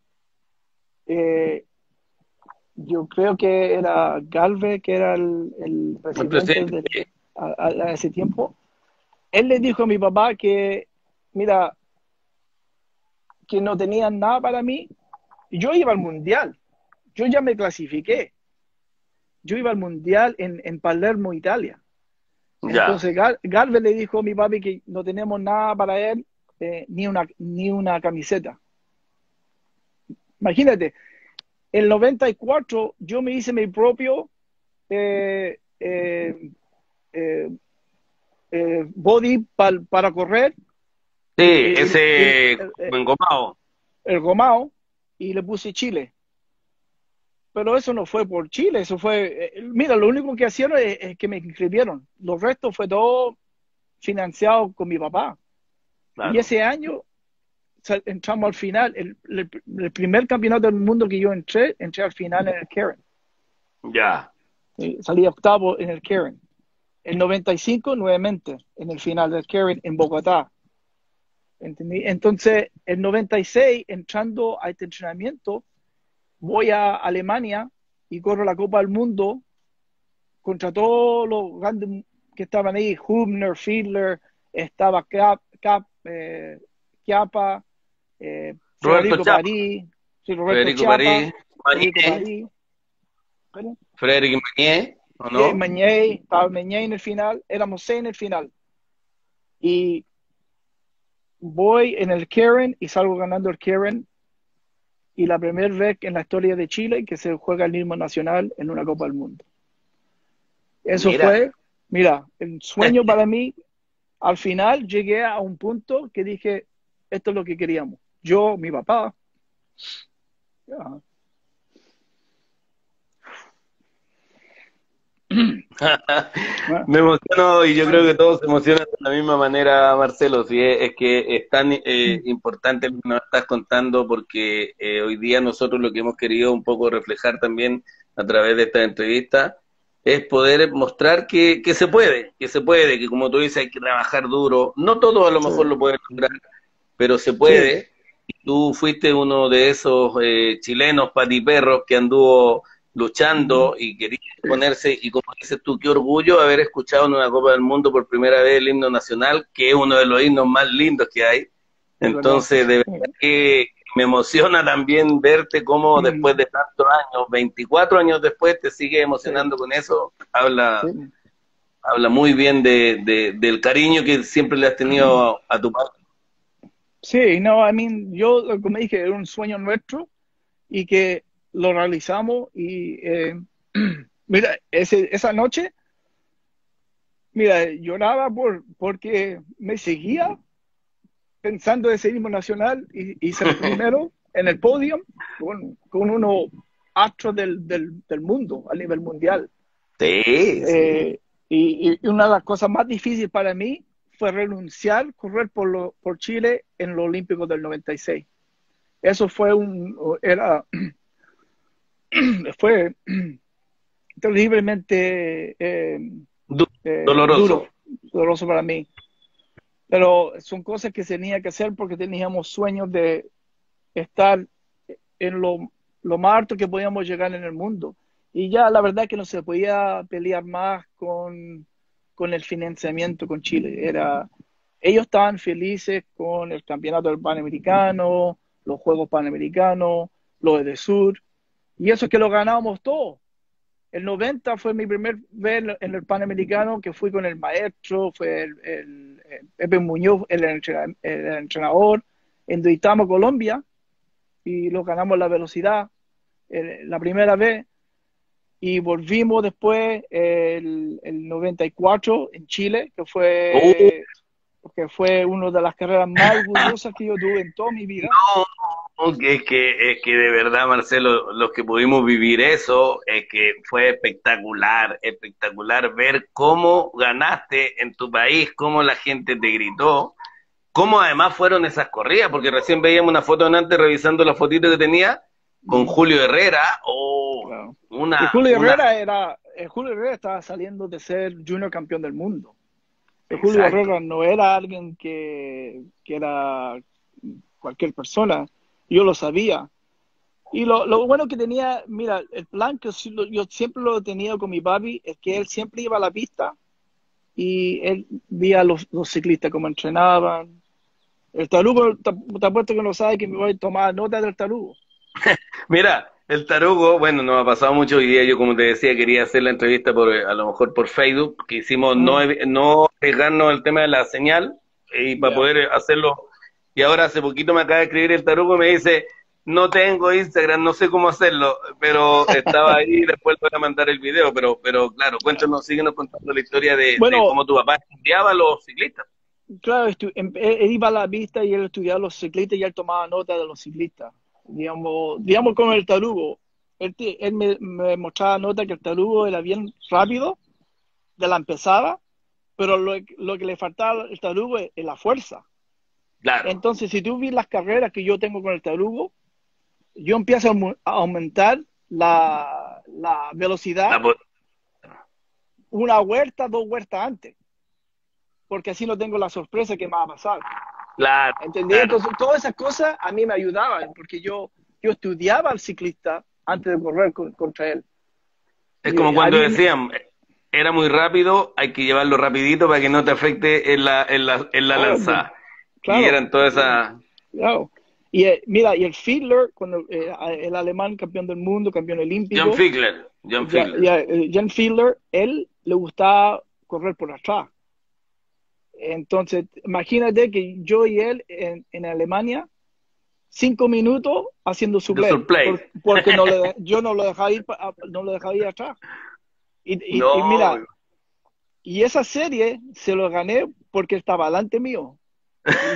eh, yo creo que era Galvez, que era el el presidente presidente, a ese tiempo. Él le dijo a mi papá que, mira, que no tenían nada para mí. Yo iba al mundial, yo ya me clasifiqué. Yo iba al mundial en Palermo, Italia. ya, Entonces Galvez le dijo a mi papi que no tenemos nada para él, ni una camiseta. Imagínate, el 94 yo me hice mi propio eh, eh, eh, body para correr, sí, el, ese engomado, el gomao, y le puse Chile. Pero eso no fue por Chile, eso fue, mira, lo único que hicieron es que me inscribieron. Los restos fue todo financiado con mi papá. Y claro, ese año entramos al final, el primer campeonato del mundo que yo entré al final en el Karen. ya. Salí octavo en el Karen. El 95 nuevamente, en el final del Karen en Bogotá. ¿Entendí? Entonces, el 96, entrando a este entrenamiento, voy a Alemania y corro la Copa del Mundo contra todos los grandes que estaban ahí, Hubner, Fiedler, estaba Chiapa, Roberto Federico Chapa, París, sí, Roberto Federico Chiapa, París, Federico Mañé, París, ¿vale? Frederic Mañé, ¿o no? Mañé, estaba Mañé en el final, éramos 6 en el final. Y voy en el Karen y salgo ganando el Karen. Y la primera vez en la historia de Chile que se juega el himno nacional en una Copa del Mundo. Eso Mira, fue, mira, el sueño para mí. Al final llegué a un punto que dije, esto es lo que queríamos. Yo, mi papá. Ya. me emociono y yo creo que todos se emocionan de la misma manera, Marcelo. Sí, es que es tan importante lo que nos estás contando porque hoy día nosotros lo que hemos querido un poco reflejar también a través de esta entrevista es poder mostrar que se puede, que como tú dices hay que trabajar duro. No todos a lo Sí, mejor lo pueden lograr, pero se sí, puede. Y tú fuiste uno de esos chilenos patiperros que anduvo luchando y quería ponerse, y como dices tú, qué orgullo haber escuchado en una Copa del Mundo por primera vez el himno nacional, que es uno de los himnos más lindos que hay. es verdad. Entonces, de verdad que me emociona también verte cómo después de tantos años, 24 años después, te sigue Sí, emocionando con eso. Habla, sí. habla muy bien del cariño que siempre le has tenido a tu padre. Sí, no, I mean, yo, como dije, era un sueño nuestro y que lo realizamos y mira, esa noche, mira, lloraba porque me seguía pensando en ese himno nacional y ser primero en el podio con unos astros del mundo, a nivel mundial. Sí, sí. Eh, y una de las cosas más difíciles para mí fue renunciar, correr por Chile en los Olímpicos del 96. Eso fue terriblemente Du- Doloroso. duro, doloroso para mí. Pero son cosas que tenía que hacer porque teníamos sueños de estar en lo más alto que podíamos llegar en el mundo. Y ya la verdad que no se podía pelear más con el financiamiento con Chile. Ellos estaban felices con el campeonato del Panamericano, los Juegos Panamericanos, los de Sur, y eso es que lo ganábamos todos. El 90 fue mi primer vez en el Panamericano, que fui con el maestro, fue el Pepe Muñoz, el entrenador, en Duitamo, Colombia, y lo ganamos la velocidad la primera vez. Y volvimos después el 94 en Chile, Uh, que fue una de las carreras más orgullosas que yo tuve en toda mi vida. no, es que de verdad, Marcelo, los que pudimos vivir eso, es que fue espectacular, espectacular ver cómo ganaste en tu país, cómo la gente te gritó, cómo además fueron esas corridas, porque recién veíamos una foto de antes revisando la fotito que tenía con Mm, Julio Herrera, oh, claro. Y una, Julio Herrera estaba saliendo de ser junior campeón del mundo. Julio exacto. Herrera no era alguien que era cualquier persona. Yo lo sabía. Y lo bueno que tenía, mira, el plan que yo siempre lo he tenido con mi papi es que él siempre iba a la pista y él veía a los ciclistas cómo entrenaban. El tarugo, te apuesto que no sabe que me voy a tomar nota del tarugo. Mira, el tarugo, bueno, nos ha pasado mucho hoy día. Yo, como te decía, quería hacer la entrevista a lo mejor por Facebook, que hicimos Ujú. no arriesgarnos el tema de la señal y para Ya. poder hacerlo. Y ahora hace poquito me acaba de escribir el tarugo y me dice, no tengo Instagram, no sé cómo hacerlo, pero estaba ahí y después te voy a mandar el video. Pero claro, cuéntanos, síguenos contando la historia de Bueno, cómo tu papá enviaba a los ciclistas. claro, él iba a la pista y él estudiaba los ciclistas y él tomaba nota de los ciclistas. Digamos con el tarugo. Él me mostraba nota que el tarugo era bien rápido de la empezada, pero lo que le faltaba al tarugo es la fuerza. Claro, Entonces, si tú ves las carreras que yo tengo con el tarugo, yo empiezo a aumentar la velocidad la, po- una vuelta, 2 vueltas antes, porque así no tengo la sorpresa que me va a pasar. Claro, ¿Entendí? claro. Entonces, todas esas cosas a mí me ayudaban, porque yo estudiaba al ciclista antes de correr contra él. Es Y como a cuando mí, decían, era muy rápido, hay que llevarlo rapidito para que no te afecte en la claro, pues, lanzada. Y claro, eran todas esas... claro. Y mira, y el Fiedler, cuando, el alemán campeón del mundo, campeón John olímpico, Fiedler, John Fiedler. Jan Fiedler, él le gustaba correr por atrás. Entonces, imagínate que yo y él en Alemania, 5 minutos haciendo su The play, Surplay. porque yo no lo dejaba ir, no lo dejaba ir atrás. Y No, mira, y esa serie se lo gané porque él estaba delante mío. Y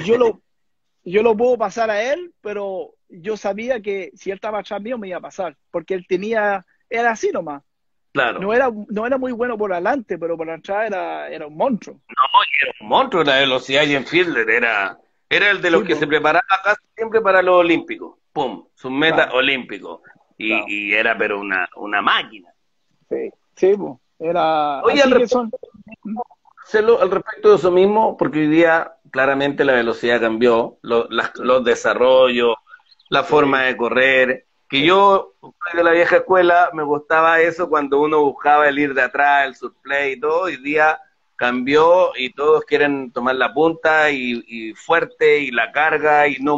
yo lo puedo pasar a él, pero yo sabía que si él estaba atrás mío me iba a pasar, porque era así nomás. claro. No era muy bueno por adelante, pero por atrás era un monstruo. No, y era un monstruo la velocidad de John Fiedler. Era el de los Sí, que pues, se preparaba casi siempre para los Olímpicos. ¡Pum! Su meta claro, olímpico. claro. Y era pero una máquina. Sí, sí, pues, era Oye, así que son. Marcelo, al respecto de eso mismo, porque hoy día claramente la velocidad cambió, Sí, los desarrollos, la forma sí, de correr, que sí, yo, soy de la vieja escuela, me gustaba eso cuando uno buscaba el ir de atrás, el surplay y todo. Hoy día cambió y todos quieren tomar la punta y fuerte y la carga y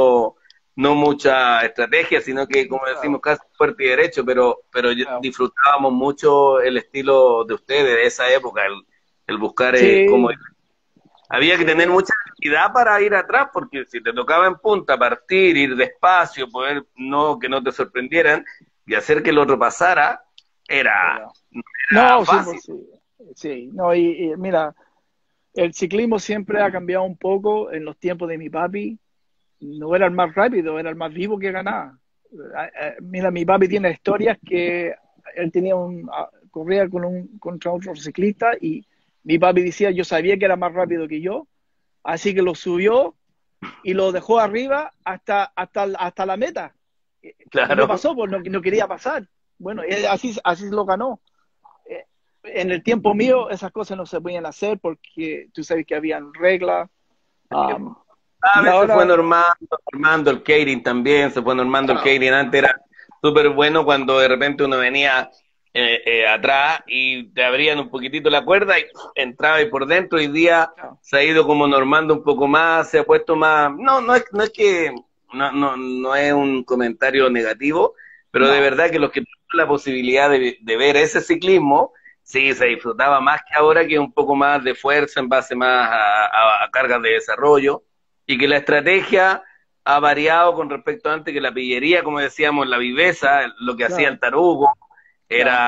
no mucha estrategia, sino que, como decimos, claro, casi fuerte y derecho, pero claro. disfrutábamos mucho el estilo de ustedes de esa época, el buscar cómo Sí, ir. Había que tener sí, mucha habilidad para ir atrás, porque si te tocaba en punta, partir, ir despacio, poder que no te sorprendieran y hacer que el otro pasara, era, era. era No, sí, fácil. pues sí. Sí, no, y mira, el ciclismo siempre ha cambiado un poco en los tiempos de mi papi. No era el más rápido, era el más vivo que ganaba. Mira, mi papi tiene historias que él corría contra otro ciclista y mi papi decía, yo sabía que era más rápido que yo, así que lo subió y lo dejó arriba hasta la meta. Y no Claro, pasó, pues no quería pasar. Bueno, así lo ganó. Eh, En el tiempo mío esas cosas no se podían hacer porque tú sabes que habían reglas. um, a y veces se fue ahora, normando el catering también, se fue normando el claro, catering. Antes era súper bueno cuando de repente uno venía atrás y te abrían un poquitito la cuerda y entraba y por dentro. Hoy día claro, se ha ido como normando un poco más, se ha puesto más. No, no es que no es un comentario negativo, pero de no, verdad que los que tuvieron la posibilidad de ver ese ciclismo, sí, se disfrutaba más que ahora, que un poco más de fuerza en base más a cargas de desarrollo y que la estrategia ha variado con respecto a antes, que la pillería, como decíamos, la viveza, lo que hacía el claro, tarugo, claro.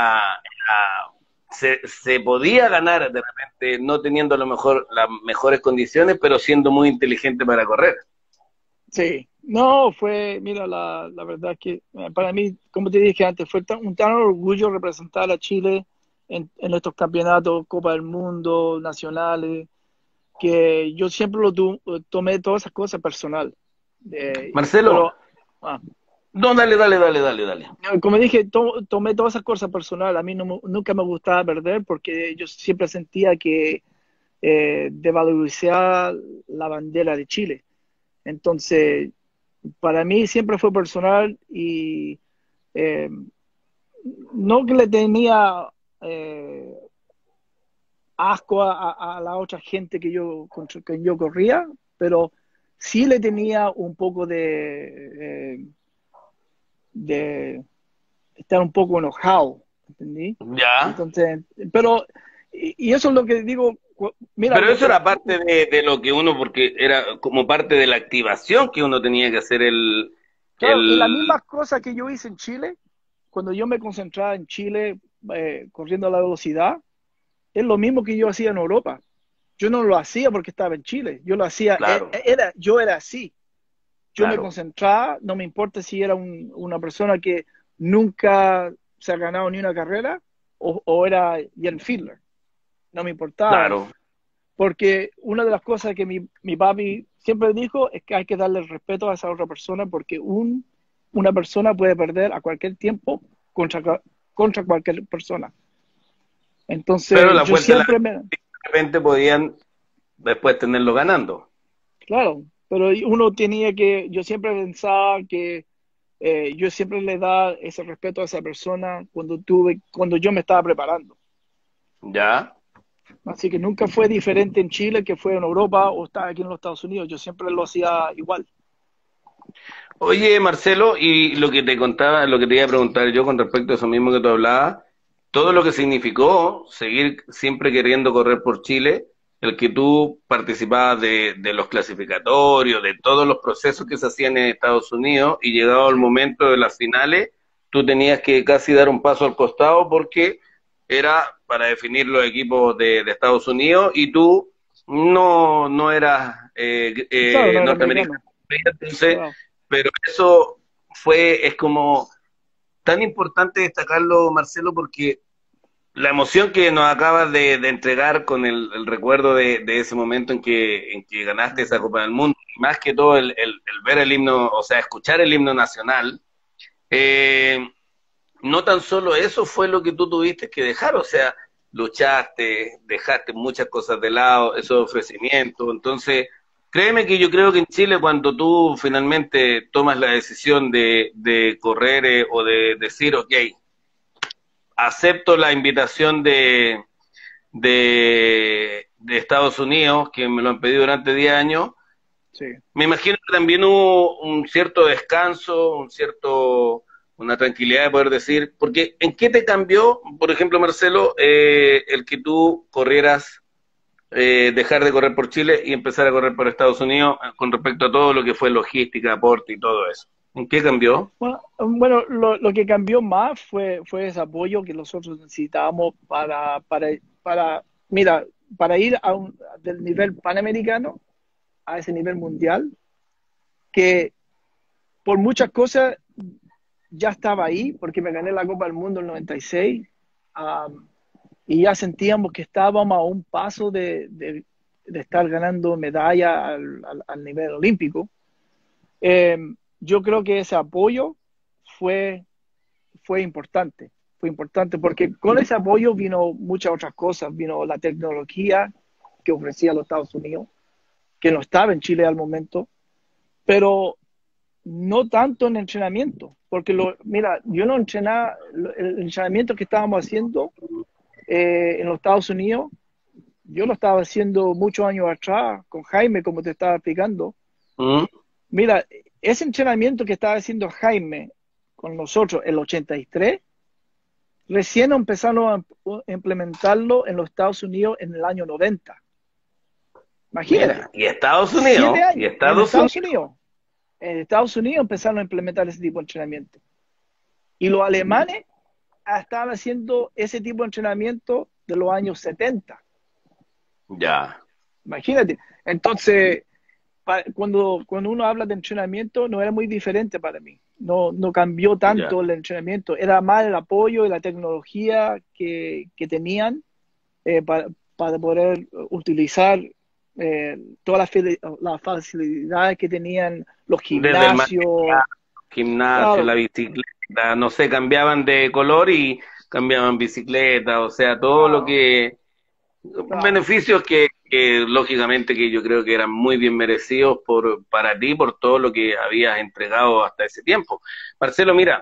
se podía ganar de repente no teniendo a lo mejor las mejores condiciones, pero siendo muy inteligente para correr. Sí, no, mira, la verdad es que para mí, como te dije antes, fue un tan orgullo representar a Chile en estos campeonatos, Copa del Mundo, nacionales, que yo siempre tomé todas esas cosas personal. Marcelo, Pero, ah, no, dale. como dije, tomé todas esas cosas personal. A mí nunca me gustaba perder porque yo siempre sentía que devalorizaba la bandera de Chile. Entonces, para mí siempre fue personal y eh, no que le tenía eh, asco a la otra gente contra que yo corría, pero sí le tenía un poco de estar un poco enojado, ¿entendí? Ya. Entonces, pero, y eso es lo que digo, mira, Pero eso era parte de lo que uno, porque era como parte de la activación que uno tenía que hacer claro, y la el... misma cosa que yo hice en Chile, cuando yo me concentraba en Chile corriendo a la velocidad, es lo mismo que yo hacía en Europa. Yo no lo hacía porque estaba en Chile, yo lo hacía, Claro, yo era así. Yo me claro, concentraba, no me importa si era una persona que nunca se ha ganado ni una carrera o era Jan Fiedler, no me importaba. claro. Porque una de las cosas que mi papi siempre dijo es que hay que darle el respeto a esa otra persona porque una persona puede perder a cualquier tiempo contra cualquier persona. Pero Entonces, la yo vuelta de siempre me, repente podían después tenerlo ganando. claro, pero uno tenía que, yo siempre pensaba que yo siempre le da ese respeto a esa persona cuando yo me estaba preparando. ¿Ya? Así que nunca fue diferente en Chile que fue en Europa o estaba aquí en los Estados Unidos. Yo siempre lo hacía igual. Oye, Marcelo, y lo que te contaba, lo que te iba a preguntar yo con respecto a eso mismo que tú hablabas, todo lo que significó seguir siempre queriendo correr por Chile, el que tú participabas de los clasificatorios, de todos los procesos que se hacían en Estados Unidos, y llegado el Sí, momento de las finales, tú tenías que casi dar un paso al costado porque era para definir los equipos de Estados Unidos y tú no eras claro, no era norteamericano. americano. Entonces, Claro. pero eso es como tan importante destacarlo, Marcelo, porque la emoción que nos acabas de entregar con el recuerdo de ese momento en que ganaste esa Ujú. Copa del Mundo, y más que todo el ver el himno, o sea, escuchar el himno nacional, eh, no tan solo eso fue lo que tú tuviste que dejar, o sea, luchaste, dejaste muchas cosas de lado, esos ofrecimientos, entonces, créeme que yo creo que en Chile cuando tú finalmente tomas la decisión de correr o de decir, ok, acepto la invitación de Estados Unidos, que me lo han pedido durante 10 años, Sí. me imagino que también hubo un cierto descanso, una tranquilidad de poder decir, porque ¿en qué te cambió, por ejemplo, Marcelo, el que tú corrieras, dejar de correr por Chile y empezar a correr por Estados Unidos con respecto a todo lo que fue logística, aporte y todo eso? ¿En qué cambió? Bueno, lo que cambió más fue ese apoyo que nosotros necesitábamos mira, para ir del nivel panamericano a ese nivel mundial, que por muchas cosas ya estaba ahí, porque me gané la Copa del Mundo en el 96, y ya sentíamos que estábamos a un paso de estar ganando medalla al nivel olímpico. Eh, yo creo que ese apoyo fue, fue importante. Fue importante porque con ese apoyo vino muchas otras cosas. Vino la tecnología que ofrecía los Estados Unidos, que no estaba en Chile al momento, pero no tanto en entrenamiento. Porque, mira, yo no entrenaba, el entrenamiento que estábamos haciendo en los Estados Unidos, yo lo estaba haciendo muchos años atrás con Jaime, como te estaba explicando. ¿Mm? Mira, ese entrenamiento que estaba haciendo Jaime con nosotros en el 83, recién empezaron a implementarlo en los Estados Unidos en el año 90. Mira, Imagínate, y Estados siete Unidos, y años en Estados Unidos. Estados Unidos. En Estados Unidos empezaron a implementar ese tipo de entrenamiento. Y los alemanes estaban haciendo ese tipo de entrenamiento de los años 70. Ya, Imagínate. Entonces, cuando uno habla de entrenamiento, no era muy diferente para mí. No cambió ya. tanto el entrenamiento. Era más el apoyo y la tecnología que tenían para poder utilizar todas las facilidades que tenían los Desde el gimnasios. gimnasio, la Claro, bicicleta, no sé, cambiaban de color y cambiaban bicicleta, o sea, todo lo claro, que, claro. beneficios que lógicamente que yo creo que eran muy bien merecidos para ti, por todo lo que habías entregado hasta ese tiempo. Marcelo, mira,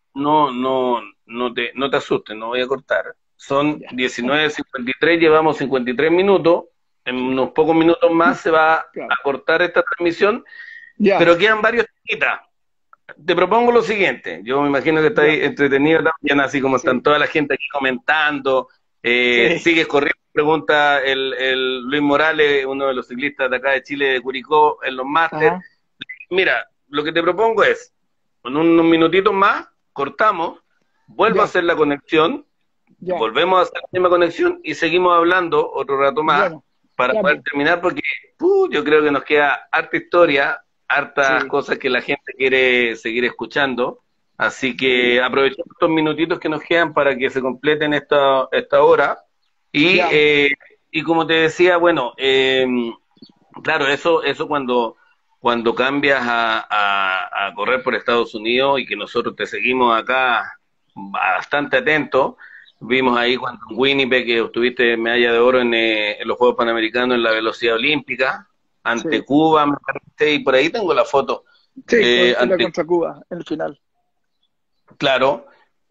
no te asustes, no voy a cortar. Son Ya, 19:53, llevamos 53 minutos, en unos pocos minutos más se va claro. a cortar esta transmisión, Ya, pero quedan varios temitas. Te propongo lo siguiente, yo me imagino que ya. estáis entretenido también, así como están Sí, toda la gente aquí comentando, sí. sigues corriendo, pregunta el Luis Morales, uno de los ciclistas de acá de Chile, de Curicó, en los máster. Ajá, Mira, lo que te propongo es, con unos minutitos más, cortamos, vuelvo a ya, hacer la conexión, ya. volvemos a hacer la misma conexión y seguimos hablando otro rato más Bueno, para ya, poder pues. terminar porque yo creo que nos queda harta historia, hartas Sí, cosas que la gente quiere seguir escuchando. Así sí. que aprovechemos estos minutitos que nos quedan para que se completen esta hora. Y, Ya, y como te decía, bueno, claro, eso cuando cambias a correr por Estados Unidos y que nosotros te seguimos acá bastante atentos, Vimos ahí cuando en Winnipeg que obtuviste medalla de oro en los Juegos Panamericanos en la velocidad olímpica, ante Sí, Cuba, me parece, y por ahí tengo la foto. sí, era Ante, contra Cuba en el final. claro.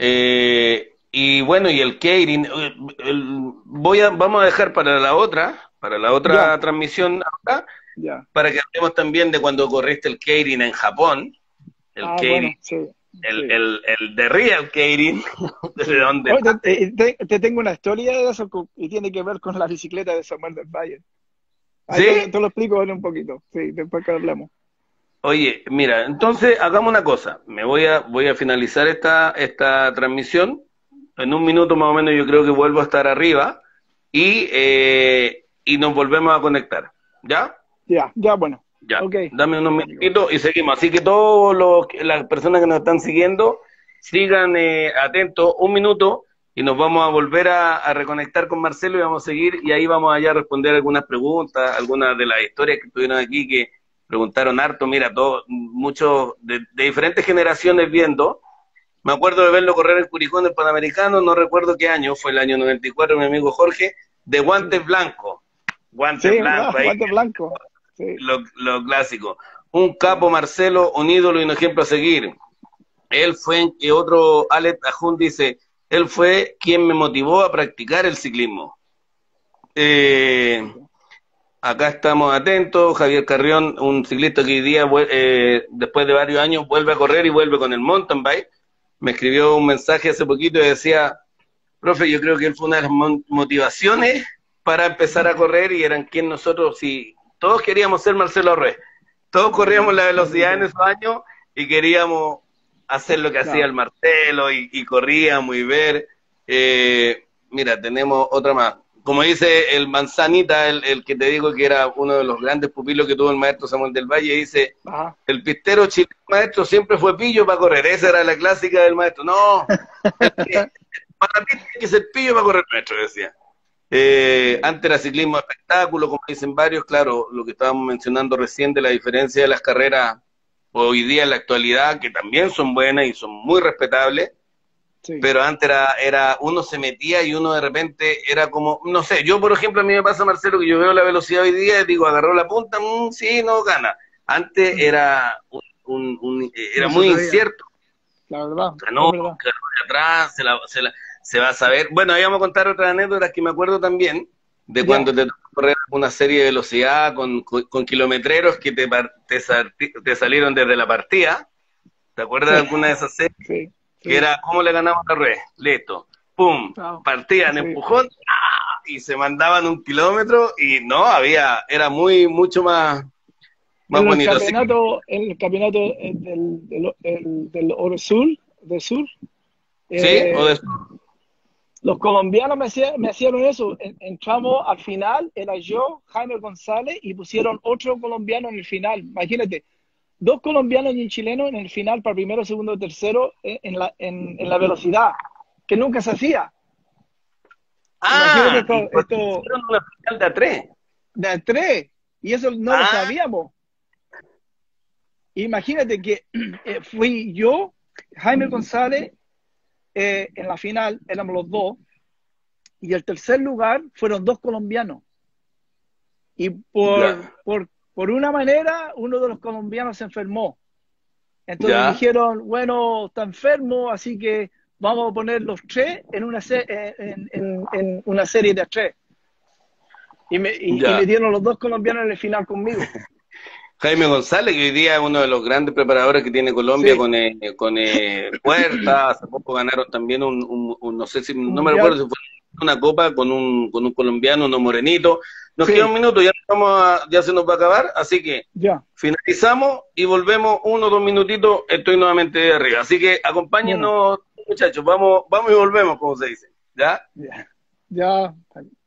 Y bueno, y el Keirin, vamos a dejar para la Ya, otra transmisión acá, ya. para que hablemos también de cuando corriste el Keirin en Japón, el Ah, Keirin, bueno, sí, sí. el de Real Keirin, desde Sí. donde... Oye, te tengo una historia de eso y tiene que ver con la bicicleta de Samuel del Valle. Ahí ¿Sí? te lo explico en un poquito, sí, después que hablemos. Oye, mira, entonces hagamos una cosa. Voy a finalizar esta transmisión. En un minuto más o menos yo creo que vuelvo a estar arriba y nos volvemos a conectar. ¿Ya? Ya, ya, bueno. Ya. Ok, Dame unos ok, amigo. minutitos y seguimos. Así que todos las personas que nos están siguiendo, sigan atentos un minuto y nos vamos a volver a reconectar con Marcelo y vamos a seguir y ahí vamos allá a responder algunas preguntas, algunas de las historias que estuvieron aquí que preguntaron harto. Mira, todos, muchos de diferentes generaciones viendo. Me acuerdo de verlo correr en Curicó en el Panamericano, no recuerdo qué año, fue el año 94, mi amigo Jorge, de guantes blancos. Sí, Guantes blancos, ahí guante blanco. Sí, lo clásico. Un capo Marcelo, un ídolo y un ejemplo a seguir. Él fue, y otro, Alex Ajun dice, él fue quien me motivó a practicar el ciclismo. Eh, Acá estamos atentos, Javier Carrión, un ciclista que hoy día, después de varios años, vuelve a correr y vuelve con el mountain bike. Me escribió un mensaje hace poquito y decía, profe, yo creo que él fue una de las motivaciones para empezar a correr y eran quien nosotros, si todos queríamos ser Marcelo Ruiz, todos corríamos la qué velocidad en rico. esos años y queríamos hacer lo que hacía el Claro. Marcelo y corríamos y ver. Mira, tenemos otra más. Como dice el Manzanita, el que te digo que era uno de los grandes pupilos que tuvo el maestro Samuel del Valle, dice, Ajá. el pistero chileno maestro siempre fue pillo para correr. Esa era la clásica del maestro. No, el que para mí tiene que ser pillo para correr, maestro, decía. Antes era ciclismo de espectáculo, como dicen varios, claro, lo que estábamos mencionando recién de la diferencia de las carreras hoy día en la actualidad, que también son buenas y son muy respetables, Sí, pero antes uno se metía y uno de repente era como, no sé, yo por ejemplo a mí me pasa, Marcelo, que yo veo la velocidad hoy día y digo, agarró la punta, sí, no gana. Antes era, era no se muy sabía, incierto, la verdad, ganó, es verdad. ganó de atrás, se va a saber. Bueno, ahí vamos a contar otras anécdotas que me acuerdo también, de cuando Ya, te tocó correr una serie de velocidad con kilometreros que te salieron desde la partida. ¿Te acuerdas de sí, alguna de esas series? sí, Que sí. era, ¿cómo le ganamos a la red? Listo. ¡Pum! Chao. Partían, Sí. empujón, ¡ah! Y se mandaban un kilómetro y no, era mucho más bonito. Así que, En el campeonato del Oro Sur, del Sur, ¿sí? eh, los colombianos me hacían eso. Entramos al final, era yo, Jaime González, y pusieron otro colombiano en el final. Imagínate, dos colombianos y un chileno en el final para primero, segundo, tercero en la velocidad, que nunca se hacía. Imagínate y pues esto hicieron una final de a tres. de tres, y eso no lo Ah, sabíamos. Imagínate que fui yo, Jaime González, en la final, éramos los dos, y el tercer lugar fueron dos colombianos. Y ya, por una manera, uno de los colombianos se enfermó. Entonces ya, dijeron, bueno, está enfermo, así que vamos a poner los tres en una serie de tres. Y ya. me dieron los dos colombianos en el final conmigo. Jaime González, que hoy día es uno de los grandes preparadores que tiene Colombia Sí, con Puerta, hace poco ganaron también no sé si, un no me recuerdo mundial. si fue una copa con un colombiano, uno morenito. Nos queda un Sí, minuto, ya se nos va a acabar, así que ya, finalizamos y volvemos 1 o 2 minutitos, estoy nuevamente de arriba. Así que bueno, acompáñennos, muchachos, vamos y volvemos, como se dice. ¿Ya? ya, ya.